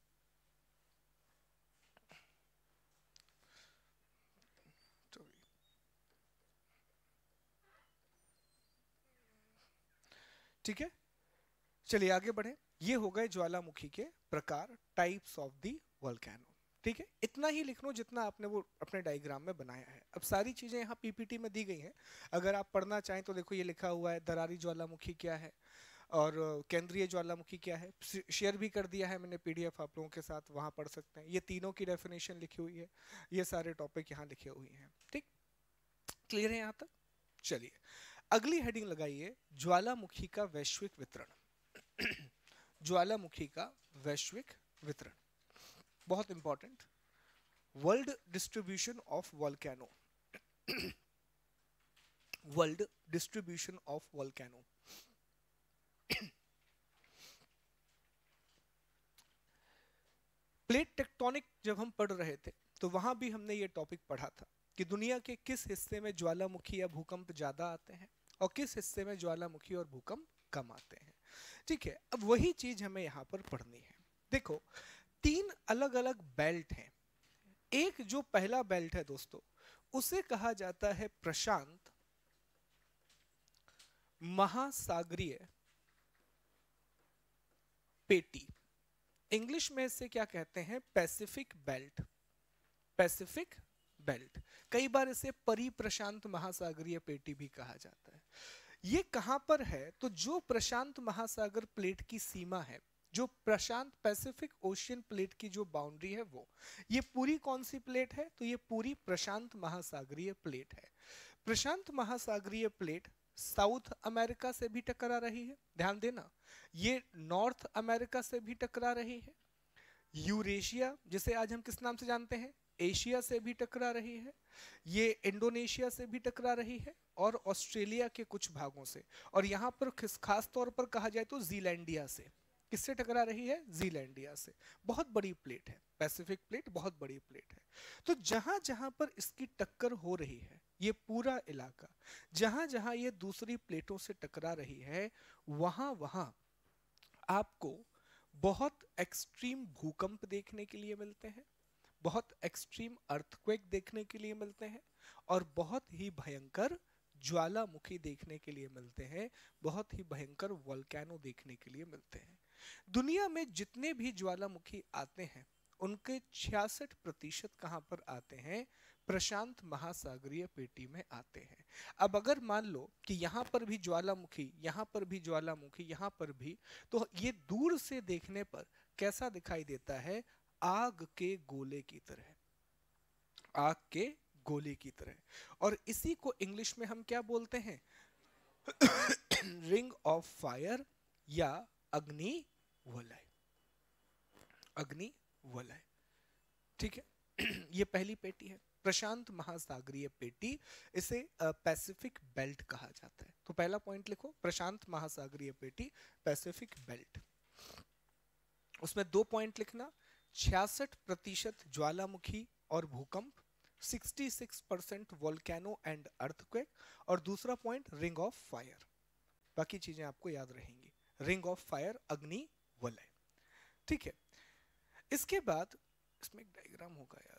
ठीक है, चलिए आगे बढ़े। ये हो गए ज्वालामुखी के प्रकार, टाइप्स ऑफ दी वोल्केनो। ठीक है, इतना ही लिख लो जितना आपने वो अपने डायग्राम में बनाया है। अब सारी चीजें यहाँ पीपीटी में दी गई हैं, अगर आप पढ़ना चाहें तो देखो ये लिखा हुआ है दरारी ज्वालामुखी क्या है और केंद्रीय ज्वालामुखी क्या है। शेयर भी कर दिया है मैंने पीडीएफ आप लोगों के साथ, वहां पढ़ सकते हैं। ये तीनों की डेफिनेशन लिखी हुई है, ये सारे टॉपिक यहाँ लिखे हुए हैं। ठीक, क्लियर है यहाँ तक? चलिए अगली हेडिंग लगाइए, ज्वालामुखी का वैश्विक वितरण। ज्वालामुखी का वैश्विक वितरण बहुत important. World distribution of volcano, world distribution of volcano. Plate tectonic जब हम पढ़ रहे थे तो वहां भी हमने ये टॉपिक पढ़ा था कि दुनिया के किस हिस्से में ज्वालामुखी या भूकंप ज्यादा आते हैं और किस हिस्से में ज्वालामुखी और भूकंप कम आते हैं। ठीक है, अब वही चीज हमें यहाँ पर पढ़नी है। देखो, तीन अलग अलग बेल्ट हैं। एक जो पहला बेल्ट है दोस्तों, उसे कहा जाता है प्रशांत महासागरीय पेटी। इंग्लिश में इसे क्या कहते हैं? Pacific belt. पैसिफिक बेल्ट, कई बार इसे परिप्रशांत महासागरीय पेटी भी कहा जाता है। ये कहां पर है? तो जो प्रशांत महासागर प्लेट की सीमा है, जो प्रशांत पैसिफिक ओशियन प्लेट की जो बाउंड्री है, वो ये पूरी कौन सी प्लेट है? तो ये पूरी प्रशांत महासागरीय प्लेट है। प्रशांत महासागरीय प्लेट साउथ अमेरिका से भी टकरा रही है, ध्यान देना, ये नॉर्थ अमेरिका से भी टकरा रही है, यूरेशिया जिसे आज हम किस नाम से जानते हैं, एशिया से भी टकरा रही है, ये इंडोनेशिया से भी टकरा रही है, और ऑस्ट्रेलिया के कुछ भागों से, और यहाँ पर खास तौर पर कहा जाए तो जीलैंडिया से। किससे टकरा रही है? जीलैंडिया से। बहुत बड़ी प्लेट है, पैसिफिक प्लेट बहुत बड़ी प्लेट है। तो जहां जहां पर इसकी टक्कर हो रही है, ये पूरा इलाका जहां जहां ये दूसरी प्लेटों से टकरा रही है, वहां वहां आपको बहुत एक्सट्रीम भूकंप देखने के लिए मिलते हैं, बहुत एक्सट्रीम अर्थक्वेक देखने के लिए मिलते हैं, और बहुत ही भयंकर ज्वालामुखी देखने के लिए मिलते हैं, बहुत ही भयंकर वोल्केनो देखने के लिए मिलते हैं। दुनिया में जितने भी ज्वालामुखी आते हैं, उनके 66% कहां पर आते हैं? प्रशांत महासागरीय पेटी में आते हैं। अब अगर मान लो कि यहां पर भी ज्वालामुखी, यहां पर भी ज्वालामुखी, यहां पर भी, तो ये दूर से देखने पर कैसा दिखाई देता है? आग के गोले की तरह, आग के गोले की तरह। और इसी को इंग्लिश में हम क्या बोलते हैं? रिंग ऑफ फायर या अग्नि वलय। अग्नि वलय, ठीक है। ये पहली पेटी है, प्रशांत महासागरीय पेटी, इसे पैसिफिक बेल्ट कहा जाता है। तो पहला पॉइंट लिखो, प्रशांत महासागरीय पेटी, पैसिफिक बेल्ट। उसमें 2 पॉइंट लिखना, 66% ज्वालामुखी और भूकंप, 66% वोल्केनो एंड अर्थक्वेक, और दूसरा पॉइंट रिंग ऑफ फायर। बाकी चीजें आपको याद रहेंगी, रिंग ऑफ फायर, अग्नि वलय, ठीक है। इसके बाद इसमें एक डायग्राम होगा यार,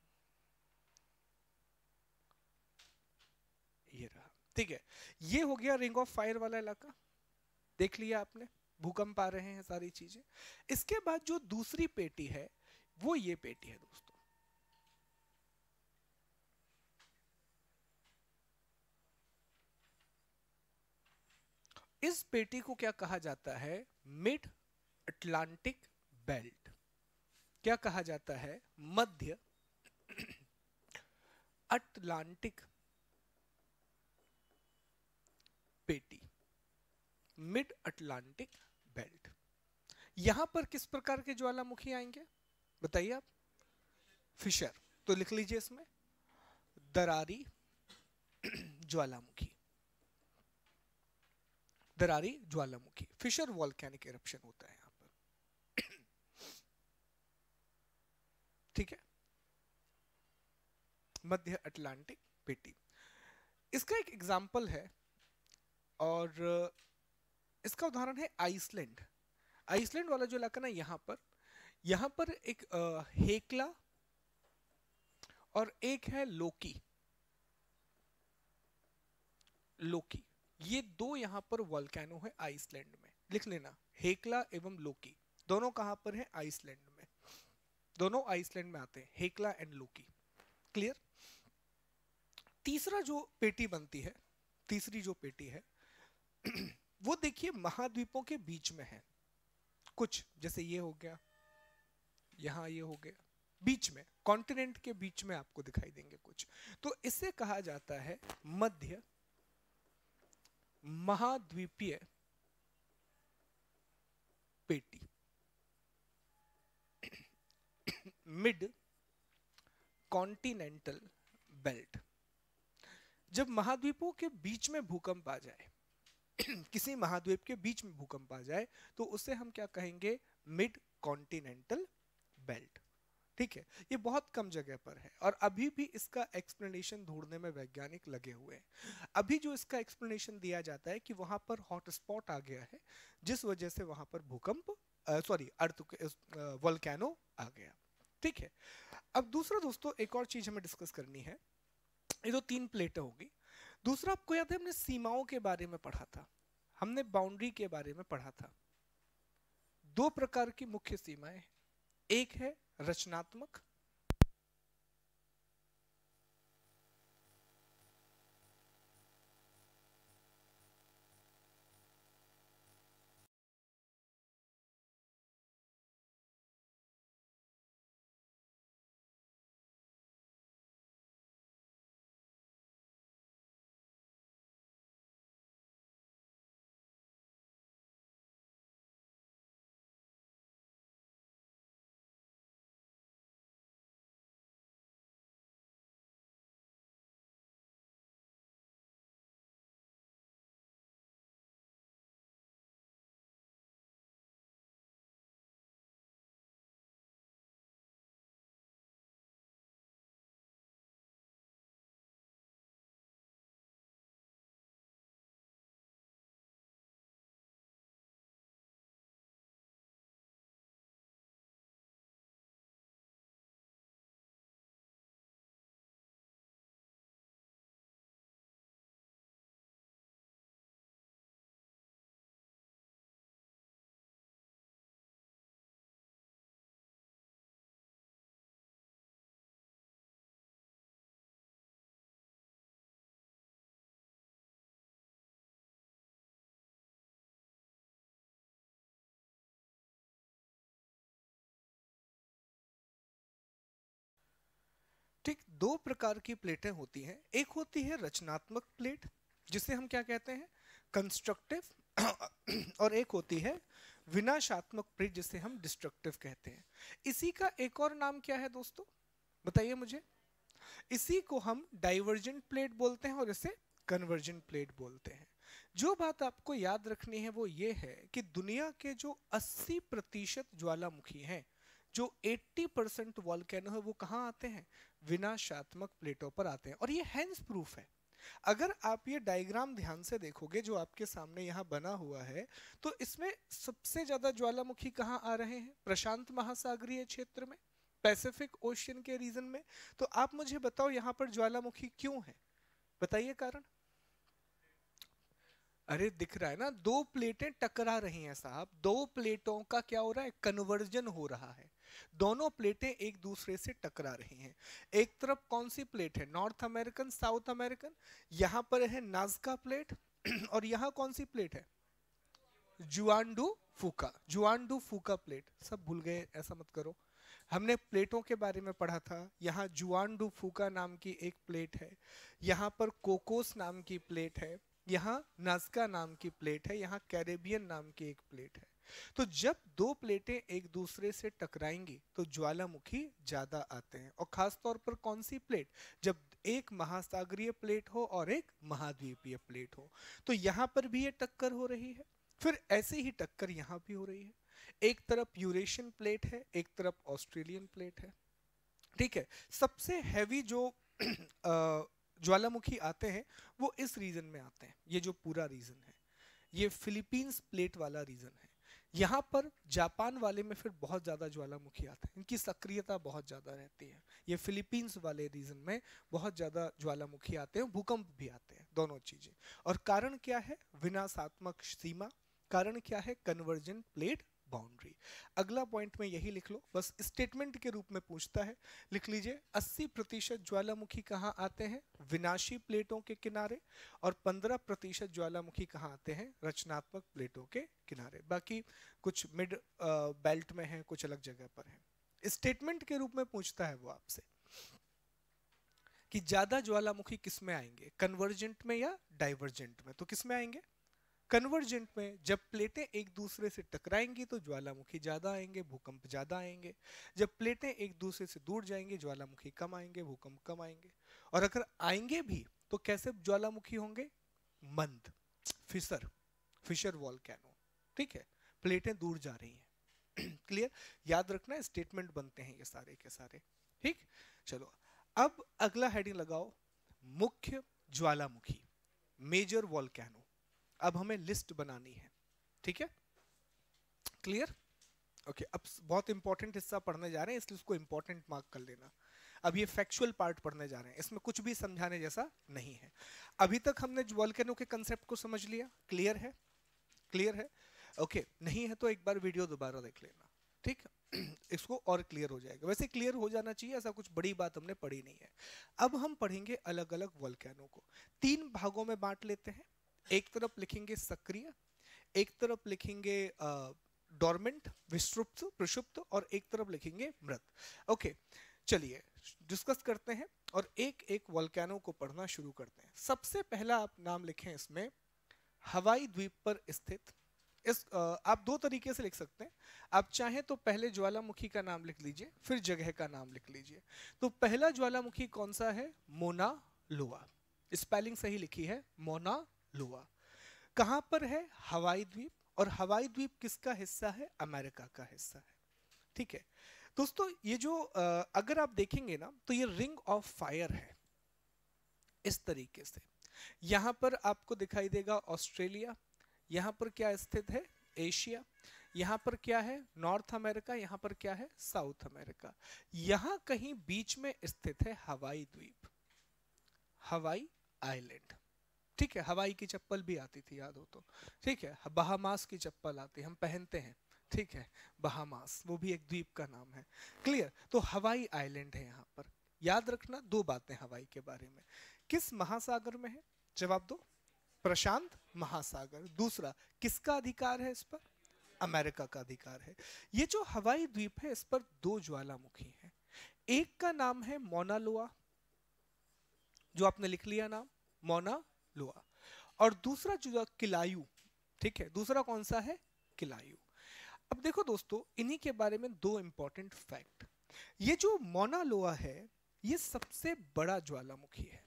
ये रहा, ठीक है। ये हो गया रिंग ऑफ फायर वाला इलाका, देख लिया आपने, भूकंप आ रहे हैं, सारी चीजें। इसके बाद जो दूसरी पेटी है, वो ये पेटी है दोस्तों। इस पेटी को क्या कहा जाता है? Mid Atlantic belt. क्या कहा जाता है? मध्य अटलांटिक पेटी, मिड अटलांटिक बेल्ट। यहां पर किस प्रकार के ज्वालामुखी आएंगे बताइए आप? फिशर, तो लिख लीजिए इसमें दरारी ज्वालामुखी, दरारी ज्वालामुखी, फिशर वॉल्केनिक इरप्शन होता है यहां पर, ठीक है। मध्य अटलांटिक पेटी, इसका एक एग्जाम्पल है, और इसका उदाहरण है आइसलैंड। आइसलैंड वाला जो इलाका ना, यहां पर एक हेक्ला और एक है लोकी। लोकी, ये दो यहां पर वोल्केनो है आइसलैंड में, लिख लेना, हेक्ला एवं लोकी, दोनों कहां पर है? आइसलैंड में, दोनों आइसलैंड में आते हैं, हेक्ला एंड लोकी, क्लियर। तीसरा जो पेटी बनती है, तीसरी जो पेटी है वो देखिए महाद्वीपों के बीच में है, कुछ जैसे ये हो गया, यहां ये हो गया, बीच में, कॉन्टिनेंट के बीच में आपको दिखाई देंगे कुछ, तो इसे कहा जाता है मध्य महाद्वीपीय पेटी, मिड कॉन्टिनेंटल बेल्ट। जब महाद्वीपों के बीच में भूकंप आ जाए किसी महाद्वीप के बीच में भूकंप आ जाए, तो उसे हम क्या कहेंगे? मिड कॉन्टिनेंटल बेल्ट, ठीक है, ये बहुत कम जगह पर है और अभी भी इसका एक्सप्लेनेशन ढूंढने में वैज्ञानिक लगे हुए हैं। अभी जो इसका एक्सप्लेनेशन दिया जाता है कि वहां पर हॉटस्पॉट आ गया है, जिस वजह से वहां पर भूकंप, सॉरी अर्थ वोल्केनो आ गया। ठीक है, अब दूसरा दोस्तों एक और चीज हमें डिस्कस करनी है। ये तो 3 प्लेटें होगी। दूसरा, आपको याद है हमने सीमाओं के बारे में पढ़ा था, हमने बाउंड्री के बारे में पढ़ा था। 2 प्रकार की मुख्य सीमाएं हैं, एक है रचनात्मक, ठीक। 2 प्रकार की प्लेटें होती हैं, एक होती है रचनात्मक प्लेट जिसे हम क्या कहते हैं, कंस्ट्रक्टिव और एक होती है विनाशात्मक प्लेट जिसे हम डिस्ट्रक्टिव कहते हैं। इसी का एक और नाम क्या है दोस्तों, बताइए मुझे। इसी को हम डाइवर्जेंट प्लेट बोलते हैं और इसे कन्वर्जेंट प्लेट बोलते हैं। जो बात आपको याद रखनी है वो ये है कि दुनिया के जो 80% ज्वालामुखी हैं, जो 80% वॉल्केनो है, वो कहाँ आते हैं, विनाशात्मक प्लेटों पर आते हैं। और ये हैंस प्रूफ है। अगर आप ये डायग्राम ध्यान से देखोगे जो आपके सामने यहाँ बना हुआ है, तो इसमें सबसे ज्यादा ज्वालामुखी कहाँ आ रहे हैं, प्रशांत महासागरीय क्षेत्र में, पैसिफिक ओशियन के रीजन में। तो आप मुझे बताओ यहाँ पर ज्वालामुखी क्यों है, बताइए कारण। अरे दिख रहा है ना, 2 प्लेटें टकरा रही हैं साहब, 2 प्लेटों का क्या हो रहा है, कन्वर्जन हो रहा है। दोनों प्लेटें एक दूसरे से टकरा रही हैं। एक तरफ कौन सी प्लेट है, नॉर्थ अमेरिकन, साउथ अमेरिकन, यहां पर है नाजका प्लेट और यहां कौन सी प्लेट है, जुआंडू फूका, जुआंडू फूका प्लेट। सब भूल गए, ऐसा मत करो। हमने प्लेटों के बारे में पढ़ा था, यहाँ जुआंडू फूका नाम की एक प्लेट है, यहाँ पर कोकोस नाम की प्लेट है, यहाँ नाजका नाम की प्लेट है, यहाँ कैरेबियन नाम की एक प्लेट है। तो जब 2 प्लेटें एक दूसरे से टकराएंगी तो ज्वालामुखी ज्यादा आते हैं। और खास तौर पर कौन सी प्लेट, जब एक महासागरीय प्लेट हो और एक महाद्वीपीय प्लेट हो। तो यहाँ पर भी ये टक्कर हो रही है, फिर ऐसे ही टक्कर यहाँ भी हो रही है। एक तरफ यूरेशियन प्लेट है, एक तरफ ऑस्ट्रेलियन प्लेट है। ठीक है, सबसे हैवी जो ज्वालामुखी आते हैं वो इस रीजन में आते हैं। ये जो पूरा रीजन है ये फिलीपींस प्लेट वाला रीजन है। यहाँ पर जापान वाले में फिर बहुत ज्यादा ज्वालामुखी आते हैं, इनकी सक्रियता बहुत ज्यादा रहती है। ये फिलीपींस वाले रीजन में बहुत ज्यादा ज्वालामुखी आते हैं, भूकंप भी आते हैं, दोनों चीजें। और कारण क्या है, विनाशात्मक सीमा, कारण क्या है, कन्वर्जेंट प्लेट बाउंड्री। अगला पॉइंट में यही लिख लो, बस स्टेटमेंट के रूप में पूछता है, लिख लीजिए 80% ज्वालामुखी कहाँ आते हैं, विनाशी प्लेटों के किनारे, और 15% ज्वालामुखी कहाँ आते हैं, रचनात्मक प्लेटों के किनारे। बाकी कुछ मिड बेल्ट में है, कुछ अलग जगह पर है। स्टेटमेंट के रूप में पूछता है वो आपसे कि ज्यादा ज्वालामुखी किस में आएंगे, कन्वर्जेंट में या डाइवर्जेंट में। तो किस में आएंगे, कन्वर्जेंट में। जब प्लेटें एक दूसरे से टकराएंगी तो ज्वालामुखी ज्यादा आएंगे, भूकंप ज्यादा आएंगे। जब प्लेटें एक दूसरे से दूर जाएंगे, ज्वालामुखी कम आएंगे, भूकंप कम आएंगे। और अगर आएंगे भी तो कैसे ज्वालामुखी होंगे, मंद, फिशर, फिशर वॉल्केनो। ठीक है, प्लेटें दूर जा रही हैं। क्लियर? याद रखना, स्टेटमेंट बनते हैं ये सारे के सारे। ठीक, चलो अब अगला हेडिंग लगाओ, मुख्य ज्वालामुखी, मेजर वॉल्केनो। अब हमें लिस्ट बनानी है, ठीक है? क्लियर? ओके, अब बहुत इंपॉर्टेंट हिस्सा पढ़ने जा रहे हैं, इसलिए उसको इंपॉर्टेंट मार्क कर लेना। अब ये फैक्चुअल पार्ट पढ़ने जा रहे हैं, इसमें कुछ भी समझाने जैसा नहीं है। अभी तक हमने वॉल्केनो के कंसेप्ट को समझ लिया, क्लियर है? क्लियर है? ओके, नहीं है तो एक बार वीडियो दोबारा देख लेना, ठीक? इसको और क्लियर हो जाएगा। वैसे क्लियर हो जाना चाहिए, ऐसा कुछ बड़ी बात हमने पढ़ी नहीं है। अब हम पढ़ेंगे अलग अलग वॉल्केनो को, 3 भागों में बांट लेते हैं। एक तरफ लिखेंगे सक्रिय, एक तरफ लिखेंगे डोरमेंट विषुप्त प्रक्षुप्त, और एक तरफ लिखेंगे मृत। ओके, चलिए डिस्कस करते हैं और एक एक वॉल्केनो को पढ़ना शुरू करते हैं। सबसे पहला आप नाम लिखें इसमें, हवाई द्वीप पर स्थित। इस आप 2 तरीके से लिख सकते हैं। आप चाहें तो पहले ज्वालामुखी का नाम लिख लीजिए, फिर जगह का नाम लिख लीजिए। तो पहला ज्वालामुखी कौन सा है? मोना लोआ। स्पेलिंग सही लिखी है, मोना लोआ। कहां पर है? हवाई द्वीप। और हवाई द्वीप किसका हिस्सा है? अमेरिका का हिस्सा है, ठीक है दोस्तों। ये जो अगर आप देखेंगे ना, तो ये रिंग ऑफ फायर है इस तरीके से। यहां पर आपको दिखाई देगा ऑस्ट्रेलिया, यहां पर क्या स्थित है? एशिया। यहां पर क्या है? North America. यहां पर क्या है? South America. यहां कहीं बीच में स्थित है हवाई द्वीप, हवाई आइलैंड, ठीक है? हवाई की चप्पल भी आती थी, याद हो तो, ठीक है? बहामास की चप्पल आती, हम पहनते हैं, ठीक है? बहामास, वो भी एक द्वीप का नाम है, क्लियर? तो हवाई आइलैंड है यहां पर। याद रखना 2 बातें हवाई के बारे में, किस महासागर में है? जवाब दो, प्रशांत महासागर। दूसरा, किसका अधिकार है इस पर? अमेरिका का अधिकार है। ये जो हवाई द्वीप है, इस पर 2 ज्वालामुखी हैं। एक का नाम है मौना लोआ, जो आपने लिख लिया नाम, मौना लोआ। और दूसरा जो किलायू, ठीक है? दूसरा कौन सा है? किलायू। अब देखो दोस्तों, इन्हीं के बारे में 2 इंपॉर्टेंट फैक्ट। ये जो मौना लोआ है, ये सबसे बड़ा ज्वालामुखी है।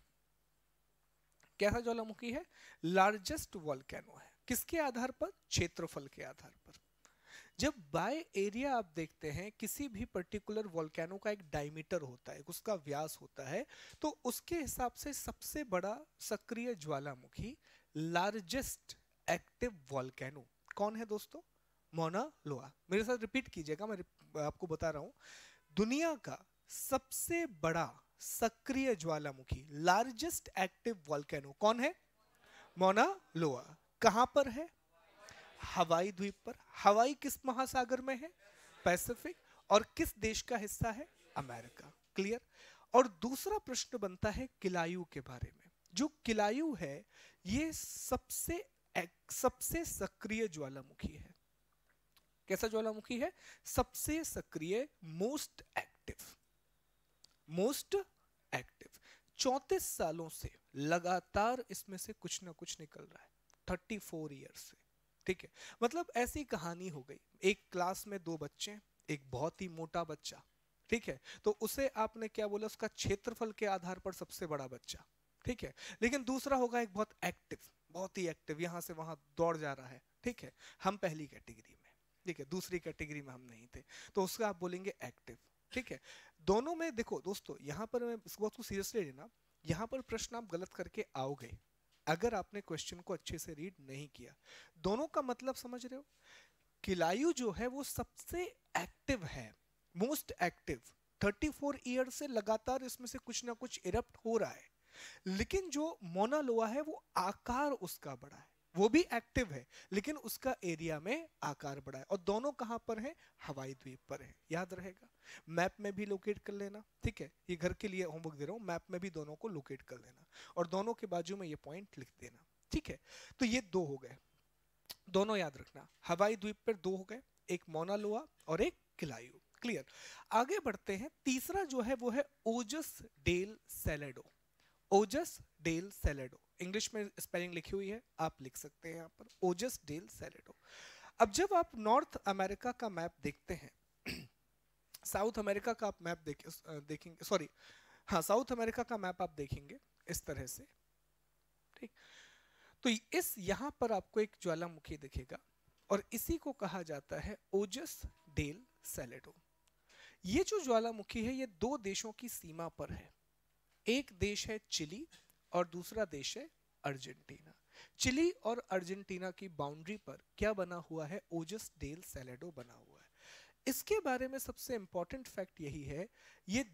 कैसा ज्वालामुखी है? लार्जेस्ट वॉल्केनो है। किसके आधार पर? क्षेत्रफल के आधार पर। जब बाय एरिया आप देखते हैं, किसी भी पर्टिकुलर वॉल्केनो का एक डायमीटर होता है, उसका व्यास होता है, तो उसके हिसाब से सबसे बड़ा सक्रिय ज्वालामुखी, लार्जेस्ट एक्टिव वॉल्केनो कौन है दोस्तों? मौना लोआ। मेरे साथ रिपीट कीजिएगा, मैं आपको बता रहा हूं। दुनिया का सबसे बड़ा सक्रिय ज्वालामुखी, लार्जेस्ट एक्टिव वॉल्केनो कौन है? मौना लोआ। कहां पर है? हवाई द्वीप पर। हवाई किस महासागर में है? पैसिफिक। और किस देश का हिस्सा है? America, clear? और दूसरा प्रश्न बनता है किलायू के बारे में। जो किलायू है, ये सबसे सक्रिय ज्वालामुखी है। कैसा ज्वालामुखी है? सबसे सक्रिय, मोस्ट एक्टिव, मोस्ट एक्टिव। 34 सालों से लगातार इसमें से कुछ ना कुछ निकल रहा है, 34 ईयर से, ठीक है? मतलब ऐसी कहानी हो गई, एक क्लास में 2 बच्चे, एक बहुत ही मोटा बच्चा, ठीक है? तो उसे आपने क्या बोला? उसका क्षेत्रफल के आधार पर सबसे बड़ा बच्चा, ठीक है? लेकिन दूसरा होगा एक बहुत एक्टिव, बहुत ही एक्टिव, यहां से वहां दौड़ जा रहा है, ठीक है? हम पहली कैटेगरी में, ठीक है? दूसरी कैटेगरी में हम नहीं थे, तो उसका आप बोलेंगे एक्टिव, ठीक है? दोनों में देखो दोस्तों, यहां पर मैं इस बात को सीरियसली लेना, यहां पर प्रश्न आप गलत करके आओगे अगर आपने क्वेश्चन को अच्छे से रीड नहीं किया। दोनों का मतलब समझ रहे हो? किलायू जो है वो सबसे एक्टिव है, मोस्ट एक्टिव। 34 ईयर से लगातार इसमें से कुछ ना कुछ इरप्ट हो रहा है। लेकिन जो मोना लोआ है, वो आकार उसका बड़ा है, वो भी एक्टिव है, लेकिन उसका एरिया में आकार बड़ा है। और दोनों कहां पर है? हवाई द्वीप पर है। याद रहेगा, मैप में भी लोकेट कर लेना, ठीक है? ये घर के लिए होमवर्क दे रहा हूं, मैप में भी दोनों को लोकेट कर लेना और दोनों के बाजू में ये पॉइंट लिख देना, ठीक है? तो ये 2 हो गए, दोनों याद रखना। हवाई द्वीप पर 2 हो गए, एक मौना लोआ और एक किलायू, क्लियर? आगे बढ़ते हैं। तीसरा जो है वो है Ojos del Salado. Ojos del Salado, English में स्पेलिंग लिखी हुई है, आप लिख सकते हैं यहां पर, ओजस डेल सैलेडो। अब जब आप नॉर्थ अमेरिका का मैप देखते हैं, साउथ अमेरिका का आप मैप देखेंगे, सॉरी, हाँ, साउथ अमेरिका का मैप आप देखेंगे इस तरह से, ठीक? तो इस यहां पर आपको एक ज्वालामुखी दिखेगा और इसी को कहा जाता है ओजस डेल सैलेडो। ये जो ज्वालामुखी है ये दो देशों की सीमा पर है। एक देश है चिली और दूसरा देश है अर्जेंटीना। चिली और अर्जेंटीना की बाउंड्री पर क्या बना हुआ है? ओजस डेल सैलेडो बना हुआ है। इसके बारे में सबसे इंपॉर्टेंट फैक्ट यही है, ये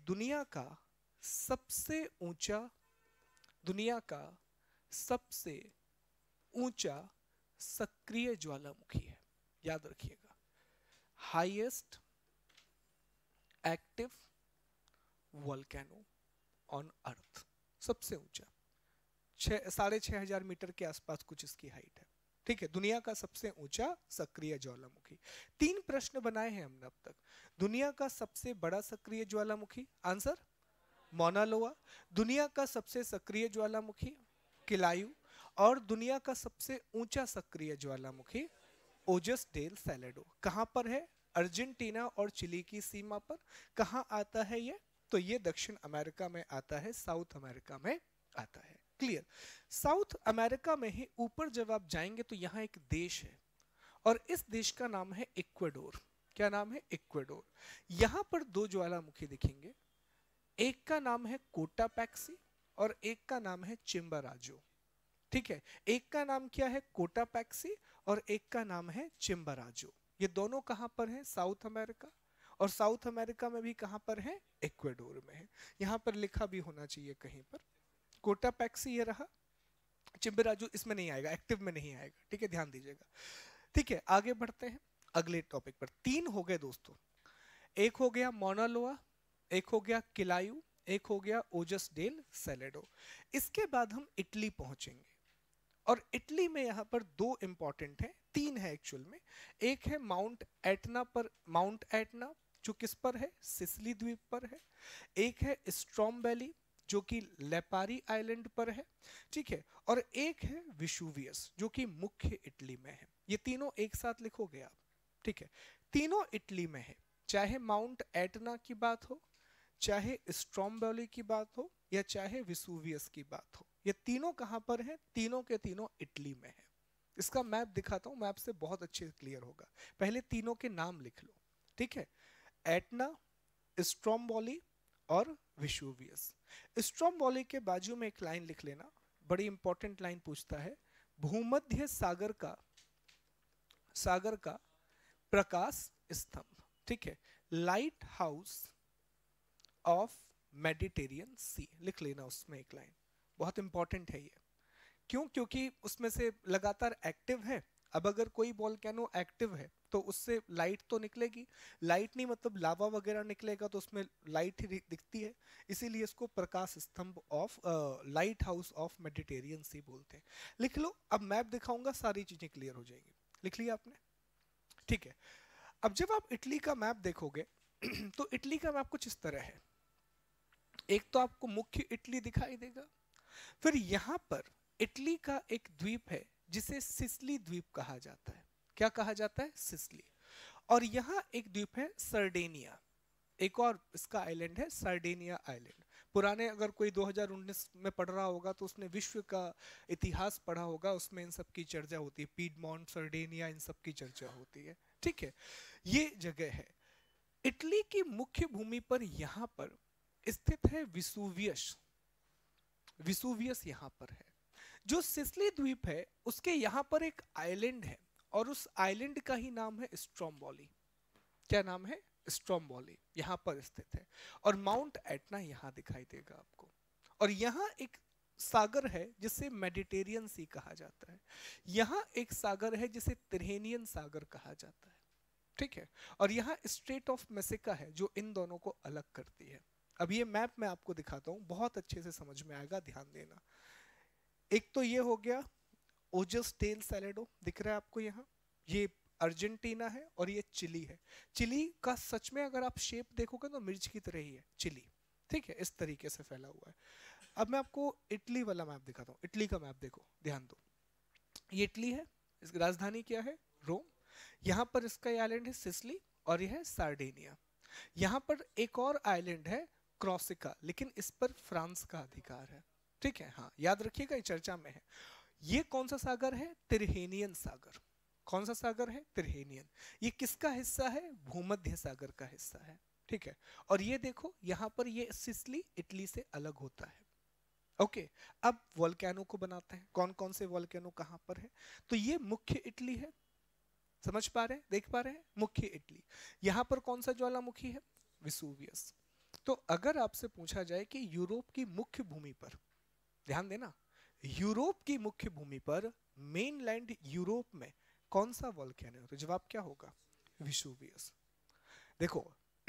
दुनिया का सबसे ऊंचा सक्रिय ज्वालामुखी है। याद रखिएगा, highest active volcano on earth, सबसे ऊंचा, 6,500 मीटर के आसपास कुछ इसकी हाइट है। ठीक है, दुनिया का सबसे ऊंचा सक्रिय ज्वालामुखी। 3 प्रश्न बनाए हैं हमने अब तक। दुनिया का सबसे बड़ा सक्रिय ज्वालामुखी, आंसर मौना लोआ। दुनिया का सबसे सक्रिय ज्वालामुखी किलायू। और दुनिया का सबसे ऊंचा सक्रिय ज्वालामुखी ओजस डेल सैलेडो। कहां पर है? अर्जेंटीना और चिली की सीमा पर। कहां आता है ये? तो ये दक्षिण अमेरिका में आता है, साउथ अमेरिका में आता है। क्लियर? साउथ अमेरिका में ही ऊपर जब आप जाएंगे तो यहाँ एक देश है और इस देश का नाम है इक्वाडोर। क्या नाम है? इक्वाडोर। यहां पर दो ज्वालामुखी दिखेंगे, एक का नाम है कोटापैक्सी और एक का नाम है चिम्बराजो। ठीक है, एक का नाम क्या है? कोटापैक्सी और एक का नाम है चिम्बराजो। ये दोनों कहां पर हैं? South America. और साउथ अमेरिका में भी कहां पर है? इक्वाडोर में है। यहां पर लिखा भी होना चाहिए कहीं पर। कोटापैक्सी ये रहा, चिम्बराजो इसमें नहीं आएगा, एक्टिव में नहीं आएगा। ठीक है, ध्यान दीजिएगा। ठीक है, आगे बढ़ते हैं अगले टॉपिक पर। 3 हो गए दोस्तों, एक हो गया मौना लोआ, एक हो गया किलायू, एक हो गया ओजस डेल सैलेडो। इसके बाद हम इटली पहुंचेंगे और इटली में यहां पर 2 इंपॉर्टेंट हैं, 3 है एक्चुअल में। एक है माउंट एटना जो किस पर है? सिसिली द्वीप पर है। एक है स्ट्रोम्बेली जो कि लेपारी आइलैंड पर है। ठीक है, और एक है विशुवियस जो कि मुख्य इटली में है। ये तीनों एक साथ लिखोगे आप। ठीक है, तीनों इटली में है, चाहे माउंट एटना की बात हो, चाहे स्ट्रोम्बेली की बात हो, या चाहे विसुवियस की बात हो। ये तीनों कहां पर है? तीनों के तीनों इटली में है। इसका मैप दिखाता हूं, मैप से बहुत अच्छे से क्लियर होगा। पहले तीनों के नाम लिख लो। ठीक है, एटना, स्ट्रोम्बोली और विशुवियस। स्ट्रोम्बोली के बाजू में एक लाइन लिख लेना, बड़ी इंपॉर्टेंट लाइन पूछता है, भूमध्य सागर का प्रकाश स्तंभ। ठीक है, lighthouse of Mediterranean Sea, लिख लेना उसमें एक लाइन, बहुत इंपॉर्टेंट है ये। क्यों? क्योंकि उसमें से लगातार एक्टिव है। अब अगर कोई वोल्केनो एक्टिव है तो उससे लाइट तो निकलेगी, लाइट नहीं मतलब लावा वगैरह निकलेगा, तो उसमें लाइट ही दिखती है, इसीलिए इसको प्रकाश स्तंभ of lighthouse of Mediterranean Sea बोलते हैं। लिख लो, अब मैप दिखाऊंगा, सारी चीजें क्लियर हो जाएंगी। लिख लिया आपने? ठीक है, अब जब आप इटली का मैप देखोगे तो इटली का मैप कुछ इस तरह है। एक तो आपको मुख्य इटली दिखाई देगा, फिर यहां पर इटली का एक द्वीप है जिसे सिसिली द्वीप कहा जाता है। क्या कहा जाता है? सिसिली। और यहाँ एक द्वीप है सर्डेनिया, एक और इसका आइलैंड है सर्डेनिया आइलैंड। पुराने अगर कोई 2019 में पढ़ रहा होगा तो उसने विश्व का इतिहास पढ़ा होगा, उसमें इन सब की चर्चा होती है, पीडमोंट, सर्डेनिया, इन सब की चर्चा होती है। ठीक है, ये जगह है। इटली की मुख्य भूमि पर यहाँ पर स्थित है विसुवियस। विसुवियस यहाँ पर है। जो सिसिली द्वीप है उसके यहाँ पर एक आइलैंड है और उस आइलैंड का ही नाम है स्ट्रोम्बोली। क्या नाम है? स्ट्रोम्बोली, यहाँ पर स्थित है। और माउंट एटना यहाँ दिखाई देगा आपको। और यहाँ एक सागर है जिसे मेडिटेरियन सी कहा जाता है। यहाँ एक सागर है जिसे तिरहेनियन सागर कहा जाता है। ठीक है, और यहाँ स्ट्रेट ऑफ मेसिका है जो इन दोनों को अलग करती है। अब ये मैप मैं आपको दिखाता हूँ, बहुत अच्छे से समझ में आएगा, ध्यान देना। एक तो ये हो गया ओजस डेल सैलेडो, दिख रहा है आपको यहाँ, ये अर्जेंटीना है और ये चिली है। चिली का सच में अगर आप शेप देखोगे तो मिर्च की तरह ही है चिली। ठीक है, इस तरीके से फैला हुआ है। अब मैं आपको इटली वाला मैप दिखाता हूँ। इटली का मैप देखो, ध्यान दो, ये इटली है, इसकी राजधानी क्या है? रोम। यहाँ पर इसका आइलैंड है सिसिली और यह है सार्डिनिया। यहाँ पर एक और आइलैंड है क्रॉसिका, लेकिन इस पर फ्रांस का अधिकार है। ठीक है, हाँ याद रखिएगा, ये चर्चा में है। ये कौन सा सागर है? तिरहेनियन सागर। कौन सा सागर है? तिरहेनियन। ये किसका हिस्सा है? भूमध्य सागर का हिस्सा है, ठीक है। और ये देखो यहाँ पर ये सिसिली इटली से अलग होता है। ओके, अब वोल्केनो को बनाते हैं। कौन कौन से वोल्केनो कहां पर है? तो ये मुख्य इटली है, समझ पा रहे हैं, देख पा रहे हैं, मुख्य इटली। यहां पर कौन सा ज्वालामुखी है? विसुवियस। तो अगर आपसे पूछा जाए कि यूरोप की मुख्य भूमि पर, ध्यान देना, यूरोप की मुख्य भूमि पर, मेनलैंड यूरोप में कौन सा वोल्केनो है, तो जवाब क्या होगा? विसुवियस। देखो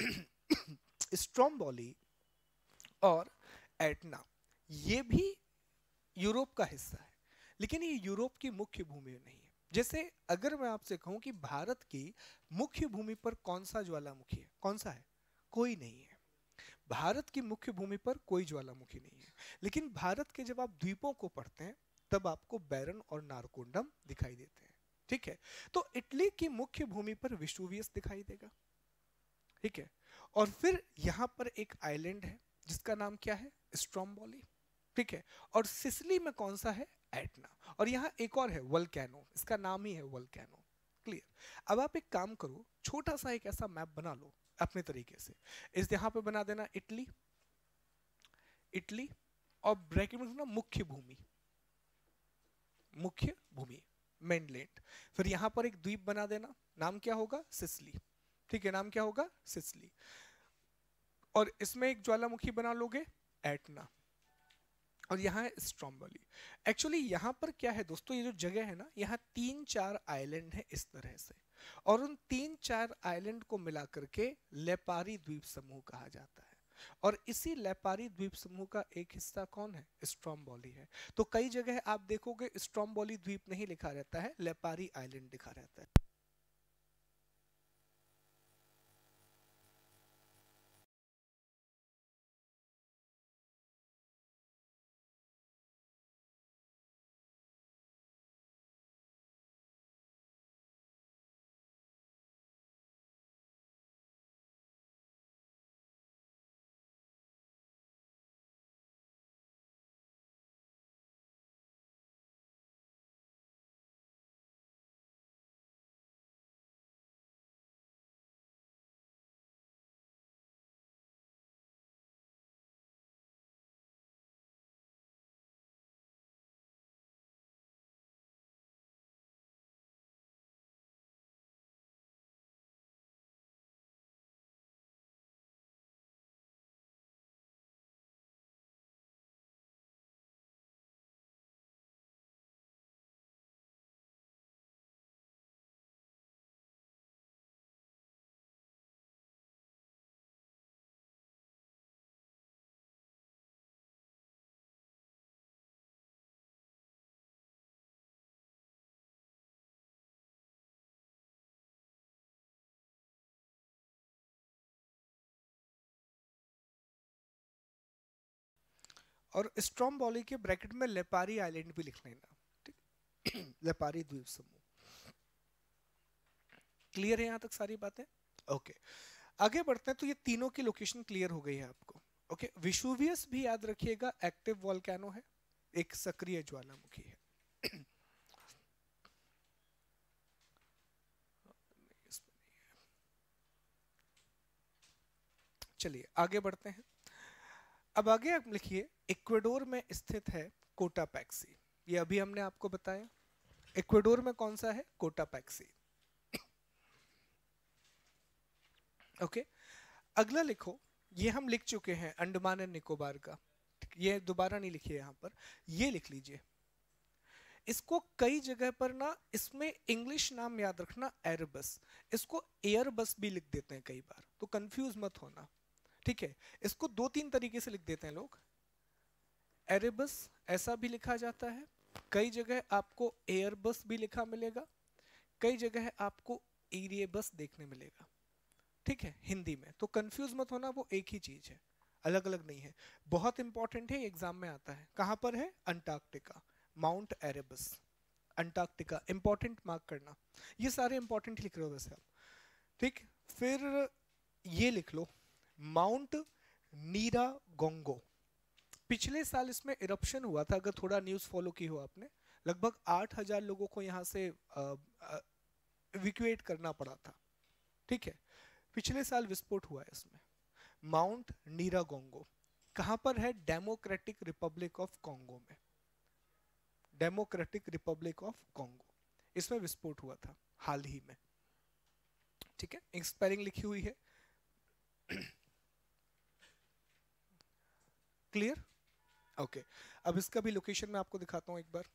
स्ट्रोम्बोली और एटना ये भी यूरोप का हिस्सा है, लेकिन ये यूरोप की मुख्य भूमि नहीं है। जैसे अगर मैं आपसे कहूं कि भारत की मुख्य भूमि पर कौन सा ज्वालामुखी है, कौन सा है? कोई नहीं है। भारत की मुख्य भूमि पर कोई ज्वालामुखी नहीं है, लेकिन भारत के जब आप द्वीपों को पढ़ते हैं तब आपको बैरन और नारकोंडम दिखाई देते हैं, ठीक है। तो इटली की मुख्य भूमि पर विसुवियस दिखाई देगा, ठीक है। और फिर यहां पर एक आइलैंड है जिसका नाम क्या है? स्ट्रोम्बोली, ठीक है। और सिसिली में कौन सा है? एटना। और यहाँ एक और है वोल्केनो, इसका नाम ही है वोल्केनो। क्लियर। अब आप एक काम करो, छोटा सा एक ऐसा मैप बना लो अपने तरीके से। इस यहाँ पे बना देना इटली, इटली और ब्रैकेट में ना मुख्य भूमि, मुख्य भूमि मेनलैंड। फिर यहाँ पर एक द्वीप बना देना, नाम क्या होगा? सिसिली, ठीक है, नाम क्या होगा? सिसिली। और इसमें एक ज्वालामुखी बना लोगे, एटना। और यहाँ है स्ट्रोम्बोली। एक्चुअली यहाँ पर क्या है दोस्तों, ये जो जगह है ना, यहाँ 3-4 आइलैंड है इस तरह से, और उन 3-4 आइलैंड को मिला करके लेपारी द्वीप समूह कहा जाता है। और इसी लेपारी द्वीप समूह का एक हिस्सा कौन है? स्ट्रोम्बोली है। तो कई जगह आप देखोगे स्ट्रोम्बोली द्वीप नहीं लिखा रहता है, लेपारी आइलैंड लिखा रहता है। और स्ट्रोम्बोली के ब्रैकेट में लेपारी आइलैंड भी लिख लेना, ठीक लेपारी द्वीप समूह। क्लियर है यहाँ तक सारी बातें? ओके, आगे बढ़ते हैं। तो ये तीनों की लोकेशन क्लियर हो गई है आपको। ओके, विसुवियस भी याद रखिएगा एक्टिव वोल्केनो है, एक सक्रिय ज्वालामुखी है। चलिए आगे बढ़ते हैं। अब आगे आप लिखिए, इक्वेडोर में स्थित है कोटापैक्सी। ये अभी हमने आपको बताया। इक्वेडोर में कौन सा है? कोटापैक्सी। ओके, अगला लिखो, ये हम लिख चुके हैं अंडमान एंड निकोबार का, ये दोबारा नहीं लिखिए यहाँ पर, ये लिख लीजिए। इसको कई जगह पर ना, इसमें इंग्लिश नाम याद रखना एयरबस, इसको एयरबस भी लिख देते हैं कई बार, तो कंफ्यूज मत होना, ठीक है। इसको 2-3 तरीके से लिख देते हैं लोग। एरेबस ऐसा भी लिखा जाता है, कई जगह आपको एयरबस भी लिखा मिलेगा, कई जगह आपको एरियबस देखने मिलेगा, ठीक है, हिंदी में। तो कंफ्यूज मत होना, वो एक ही चीज है, अलग अलग नहीं है। बहुत इंपॉर्टेंट है, एग्जाम में आता है। कहां पर है? Antarctica, Mount Erebus, Antarctica, important, mark करना। ये सारे इंपॉर्टेंट लिख रहे हो वैसे आप, ठीक। फिर ये लिख लो, माउंट नीरागोंगो। पिछले साल इसमें इरप्शन हुआ था, अगर थोड़ा न्यूज फॉलो की हो आपने, लगभग 8,000 लोगों को यहाँ से इवैक्यूएट करना पड़ा था, ठीक है। पिछले साल विस्फोट हुआ है इसमें। माउंट नीरागोंगो कहां पर है? डेमोक्रेटिक रिपब्लिक ऑफ कॉन्गो में, डेमोक्रेटिक रिपब्लिक ऑफ कॉन्गो, इसमें विस्फोट हुआ था हाल ही में, ठीक है। स्पेलिंग लिखी हुई है, क्लियर? ओके, अब इसका भी लोकेशन मैं आपको दिखाता हूं एक बार।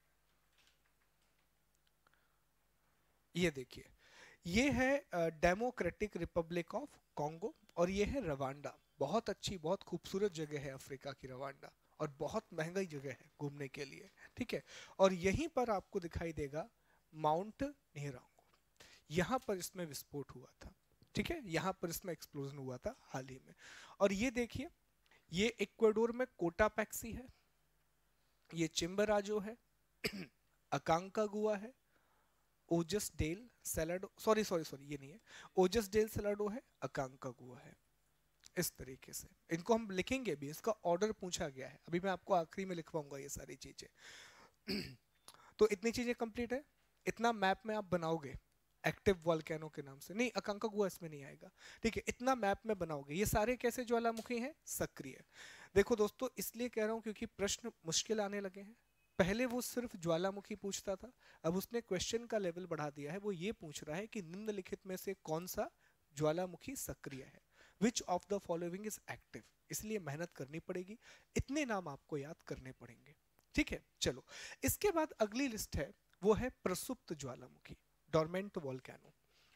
ये देखिए, ये है डेमोक्रेटिक रिपब्लिक ऑफ कॉन्गो और ये है रवांडा। बहुत अच्छी, बहुत खूबसूरत जगह है अफ्रीका की रवांडा, और बहुत महंगी जगह है घूमने के लिए, ठीक है। और यहीं पर आपको दिखाई देगा माउंट नीरांगो, यहाँ पर इसमें विस्फोट हुआ था, ठीक है। यहाँ पर इसमें एक्सप्लोजन हुआ था हाल ही में। और ये देखिए, ये इक्वाडोर में कोटापैक्सी है, ये चिम्बराजो है, अकांकागुआ है, Ojos del Salado, sorry sorry sorry, ये नहीं है, ओजस डेल सेलाडो है, अकांकागुआ है। इस तरीके से इनको हम लिखेंगे भी, इसका ऑर्डर पूछा गया है, अभी मैं आपको आखिरी में लिखवाऊंगा ये सारी चीजें। तो इतनी चीजें कंप्लीट है, इतना मैप में आप बनाओगे एक्टिव वॉल्केनो के नाम से, नहीं अकांकागुआ इसमें नहीं आएगा, ठीक है। इतना मैप में बनाओगे, ये सारे कैसे ज्वालामुखी हैं? सक्रिय। देखो दोस्तों, इसलिए कह रहा हूं क्योंकि प्रश्न मुश्किल आने लगे हैं। पहले वो सिर्फ ज्वालामुखी पूछता था, अब उसने क्वेश्चन का लेवल बढ़ा दिया है, वो ये पूछ रहा है कि निम्नलिखित में से कौन सा ज्वालामुखी सक्रिय है, which of the following is active. इसलिए मेहनत करनी पड़ेगी, इतने नाम आपको याद करने पड़ेंगे, ठीक है। चलो, इसके बाद अगली लिस्ट है, वो है प्रसुप्त ज्वालामुखी, डोरमेंट वोल्केनो,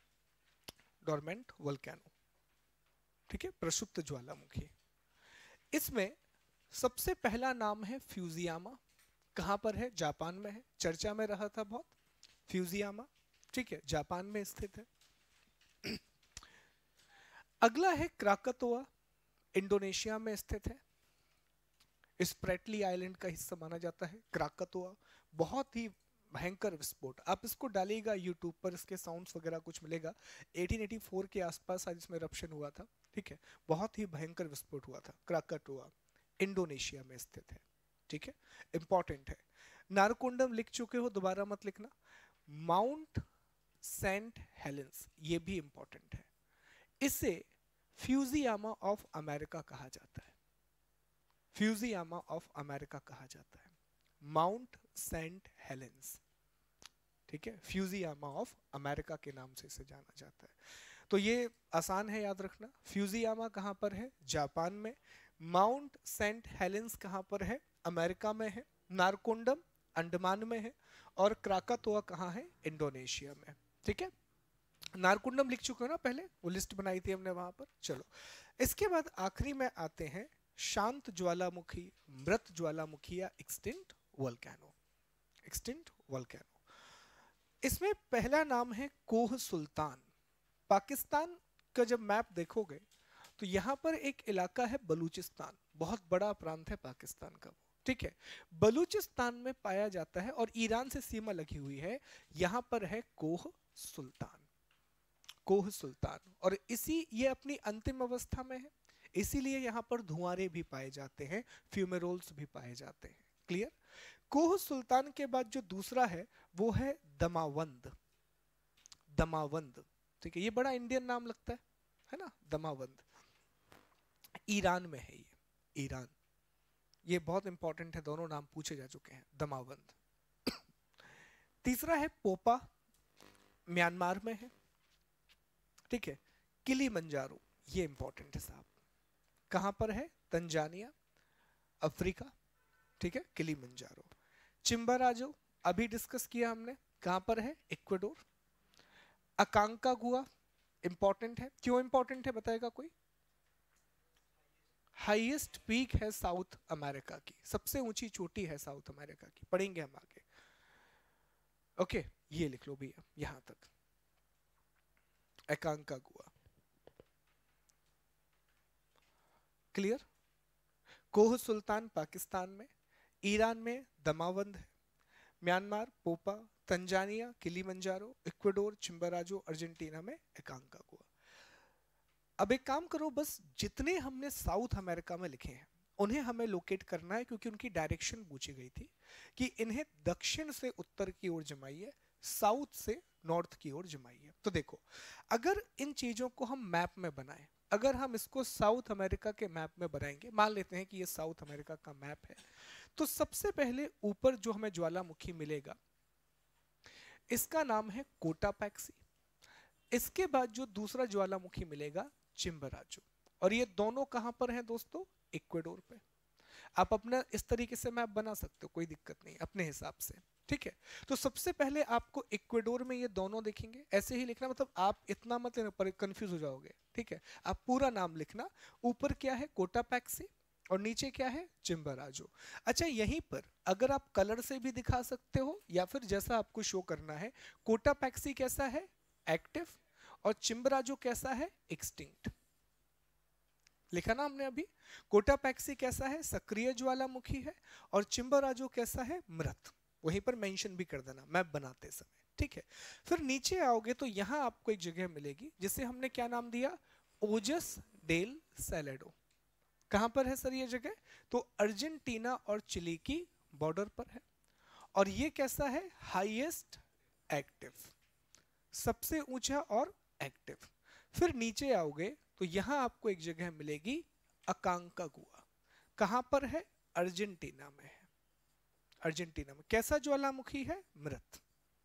डोरमेंट वोल्केनो, ठीक है, प्रसुप्त ज्वालामुखी। इसमें सबसे पहला नाम है फ्यूजियामा, कहां पर है? जापान में है, चर्चा में रहा था बहुत, फ्यूजियामा, ठीक है, जापान में स्थित है। अगला है क्राकातोआ, इंडोनेशिया में स्थित है, स्प्रेटली आइलैंड का हिस्सा माना जाता है क्राकातोआ। बहुत ही भयंकर विस्फोट, आप इसको डालिएगा यूट्यूब पर, इसके साउंड्स वगैरह कुछ मिलेगा। 1884 के आसपास आज इसमें रप्शन हुआ था, ठीक है, बहुत ही भयंकर विस्फोट हुआ था। क्राकातोआ इंडोनेशिया में स्थित है, ठीक है, इंपॉर्टेंट है। नारकोंडम लिख चुके हो, दोबारा मत लिखना। माउंट सेंट हेलेंस, ये भी इंपॉर्टेंट है, इसे फ्यूजियामा ऑफ अमेरिका कहा जाता है, फ्यूजियामा ऑफ अमेरिका कहा जाता है, माउंट सेंट हेलेंस, ठीक है, फ्यूजियामा ऑफ अमेरिका के नाम से इसे जाना जाता है। तो ये आसान है याद रखना, फ्यूजियामा कहां पर है? जापान में। माउंट सेंट हेलेंस कहां पर है? अमेरिका में है। नारकोंडम अंडमान में है, और क्राकातोआ कहां है? इंडोनेशिया में, ठीक है। नारकुंडम लिख चुके हो ना पहले, वो लिस्ट बनाई थी हमने वहां पर। चलो, इसके बाद आखिरी में आते हैं शांत ज्वालामुखी, मृत ज्वालामुखी या एक्सटिंक्ट वोल्केनो, एक्सटिंक्ट वोल्केनो। इसमें पहला नाम है कोह सुल्तान। पाकिस्तान का जब मैप देखोगे तो यहां पर एक इलाका है बलूचिस्तान, बहुत बड़ा प्रांत है पाकिस्तान का, ठीक है, बलूचिस्तान में पाया जाता है और ईरान से सीमा लगी हुई है। यहां पर है कोह सुल्तान, कोह सुल्तान, और इसी ये अपनी अंतिम अवस्था में है, इसीलिए यहां पर धुआंरे भी पाए जाते हैं, फ्यूमेरोल्स भी पाए जाते हैं, क्लियर। कोह सुल्तान के बाद जो दूसरा है वो है दमावंद, दमावंद, ठीक है, ये बड़ा इंडियन नाम लगता है ना, दमावंद। ईरान में है ये, ईरान, ये बहुत इंपॉर्टेंट है, दोनों नाम पूछे जा चुके हैं, दमावंद। तीसरा है पोपा, म्यांमार में है, ठीक है। किलीमंजारो, ये इंपॉर्टेंट है साहब, कहां पर है? तंजानिया, अफ्रीका, ठीक है, किलीमंजारो। चिम्बाराजो अभी डिस्कस किया हमने, कहां पर है? इक्वाडोर। अकांकागुआ इंपॉर्टेंट है, क्यों इंपॉर्टेंट है बताएगा कोई? हाईएस्ट पीक है साउथ अमेरिका की, सबसे ऊंची चोटी है साउथ अमेरिका की, पढ़ेंगे हम आगे, ओके। ये लिख लो भैया यहां तक, अकांकागुआ, क्लियर। कोह सुल्तान पाकिस्तान में, ईरान में दमावंद है, Myanmar Popa, Tanzania Kilimanjaro, Ecuador Chimborazo, Argentina में अकांकागुआ। अब एक काम करो, बस जितने हमने साउथ अमेरिका में लिखे हैं उन्हें हमें लोकेट करना है, क्योंकि उनकी डायरेक्शन पूछी गई थी कि इन्हें दक्षिण से उत्तर की ओर जमाइए, साउथ से नॉर्थ की ओर जमाई है। तो देखो, अगर इन चीजों को हम मैप में बनाएं, अगर हम इसको साउथ अमेरिका के मैप में बनाएंगे, मान लेते हैं कि ये साउथ अमेरिका का मैप है, तो सबसे पहले ऊपर जो हमें ज्वालामुखी मिलेगा इसका नाम है कोटापैक्सी। इसके बाद जो दूसरा ज्वालामुखी मिलेगा चिम्बराजो। और ये दोनों कहां पर हैं दोस्तों? इक्वेडोर पे। आप अपना इस तरीके से मैप बना सकते हो, कोई दिक्कत नहीं अपने हिसाब से, ठीक है। तो सबसे पहले आपको इक्वेडोर में ये दोनों दिखेंगे, ऐसे ही लिखना, मतलब आप इतना मत कंफ्यूज हो जाओगे, ठीक है। आप पूरा नाम लिखना, ऊपर क्या है कोटापैक्सी और नीचे क्या है चिम्बराजो। अच्छा, यहीं पर अगर आप कलर से भी दिखा सकते हो या फिर जैसा आपको शो करना है, कोटापैक्सी कैसा है? एक्टिव। और चिम्बराजो कैसा है? एक्सटिंक्ट। लिखा ना हमने अभी। कोटापैक्सी कैसा है? सक्रिय ज्वालामुखी है। और चिम्बराजो कैसा है? मृत। वहीं पर मेंशन भी कर देना मैप बनाते समय, ठीक है। फिर नीचे आओगे तो यहां आपको एक जगह मिलेगी जिसे हमने क्या नाम दिया? Ojos del Salado. कहां पर है सर ये जगह? तो अर्जेंटीना और चिली की बॉर्डर पर है। और ये कैसा है? हाईएस्ट एक्टिव, सबसे ऊंचा और एक्टिव। फिर नीचे आओगे तो यहां आपको एक जगह मिलेगी अकांकागुआ। कहां पर है? अर्जेंटीना में है। अर्जेंटीना में कैसा ज्वालामुखी है? मृत।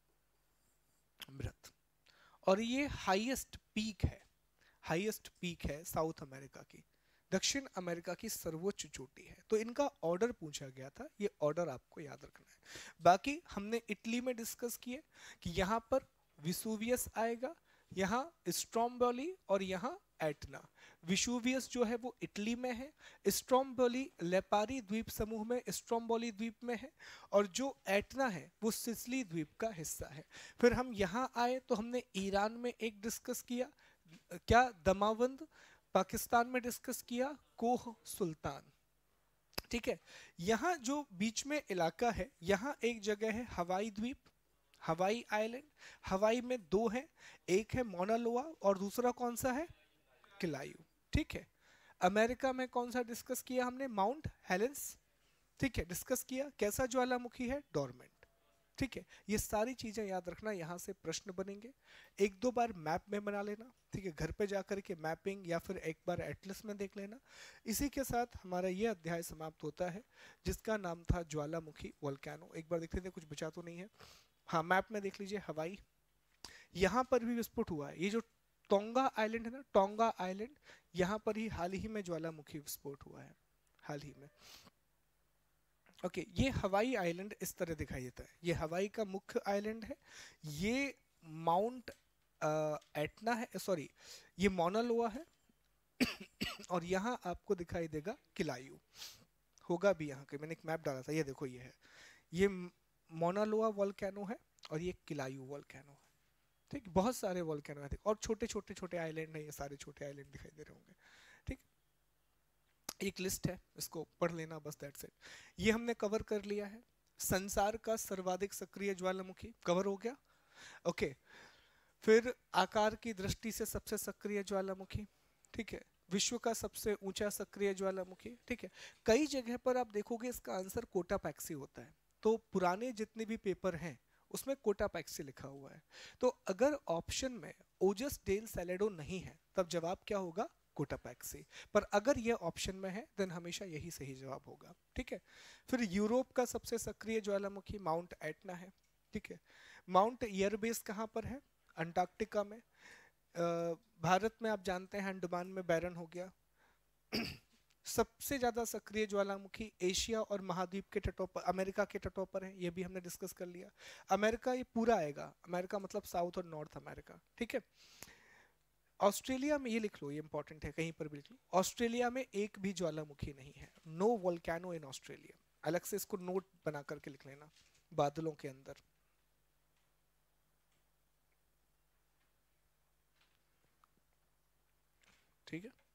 मृत। और ये हाईएस्ट पीक है, हाईएस्ट पीक है साउथ अमेरिका की, दक्षिण अमेरिका की सर्वोच्च चोटी है। तो इनका ऑर्डर पूछा गया था, ये ऑर्डर आपको याद रखना है। बाकी हमने इटली में डिस्कस किए कि यहां पर विसुवियस आएगा, यहाँ स्ट्रोम्बोली और यहाँ एटना। विसुवियस जो है वो इटली में है, स्ट्रोम्बोली लेपारी द्वीप समूह में स्ट्रोम्बोली द्वीप में है, और जो एटना है वो सिसिली द्वीप का हिस्सा है। फिर हम यहाँ आए तो हमने ईरान में एक डिस्कस किया, क्या? दमावंद। पाकिस्तान में डिस्कस किया कोह सुल्तान, ठीक है। यहाँ जो बीच में इलाका है, यहाँ एक जगह है हवाई द्वीप, हवाई आइलैंड। हवाई में दो हैं, एक है मोनालोआ और दूसरा कौन सा है? किलायू, ठीक है। अमेरिका में कौन सा डिस्कस किया हमने? माउंट हेलेंस, ठीक है, डिस्कस किया। कैसा ज्वालामुखी है? डोरमेंट, ठीक है। ये सारी चीजें याद रखना, यहाँ से प्रश्न बनेंगे। एक दो बार मैप में बना लेना, ठीक है, घर पे जाकर के मैपिंग या फिर एक बार एटलस में देख लेना। इसी के साथ हमारा ये अध्याय समाप्त होता है जिसका नाम था ज्वालामुखी वोल्केनो। एक बार देख लेते कुछ बचा तो नहीं है। हाँ, मैप में देख लीजिए हवाई, यहाँ पर भी विस्फोट हुआ है। ये जो टोंगा आइलैंड है ना, टोंगा आइलैंड, यहाँ पर ही हाल ही में ज्वालामुखी विस्फोट हुआ है, हाल ही में। ओके, ये हवाई आइलैंड इस तरह दिखाई देता है, ये हवाई का मुख्य आइलैंड है। ये माउंट एटना है, सॉरी ये मौना लोआ है और यहाँ आपको दिखाई देगा किलायू, होगा भी यहाँ के, मैंने एक मैप डाला था, ये देखो ये है, ये मौना लोआ वोल्केनो है और ये किलायू वोल्केनो है, ठीक। बहुत सारे वोल्केनो है और छोटे छोटे छोटे आइलैंड है, ये सारे छोटे आइलैंड दिखाई दे रहे होंगे, ठीक। एक लिस्ट है, इसको पढ़ लेना बस, दैट्स इट। ये हमने कवर कर लिया है। संसार का सर्वाधिक सक्रिय ज्वालामुखी कवर हो गया, ओके। फिर आकार की दृष्टि से सबसे सक्रिय ज्वालामुखी, ठीक है। विश्व का सबसे ऊंचा सक्रिय ज्वालामुखी, ठीक है। कई जगह पर आप देखोगे इसका आंसर कोटापैक्सी होता है, तो पुराने जितने भी पेपर हैं उसमें कोटापैक्सी लिखा हुआ है। तो अगर ऑप्शन में ओजस डेल सैलेडो नहीं है तब जवाब क्या होगा? कोटापैक्सी। पर अगर यह ऑप्शन में है देन हमेशा यही सही जवाब होगा, ठीक है। फिर यूरोप का सबसे सक्रिय ज्वालामुखी माउंट एटना है, ठीक है। माउंट एयरबेस कहाँ पर है? अंटार्कटिका में। भारत में आप जानते हैं अंडमान में बैरन हो गया। सबसे ज्यादा सक्रिय ज्वालामुखी एशिया और महाद्वीप के तटों पर, अमेरिका के तटों पर है, ये भी हमने डिस्कस कर लिया। अमेरिका ये पूरा आएगा, अमेरिका मतलब साउथ और नॉर्थ अमेरिका, ठीक है। ऑस्ट्रेलिया में, ये लिख लो, ये इंपॉर्टेंट है, कहीं पर भी लिख लो, ऑस्ट्रेलिया में एक भी ज्वालामुखी नहीं है, नो वोल्केनो इन ऑस्ट्रेलिया। अलग से इसको नोट बना करके लिख लेना बादलों के अंदर, ठीक है।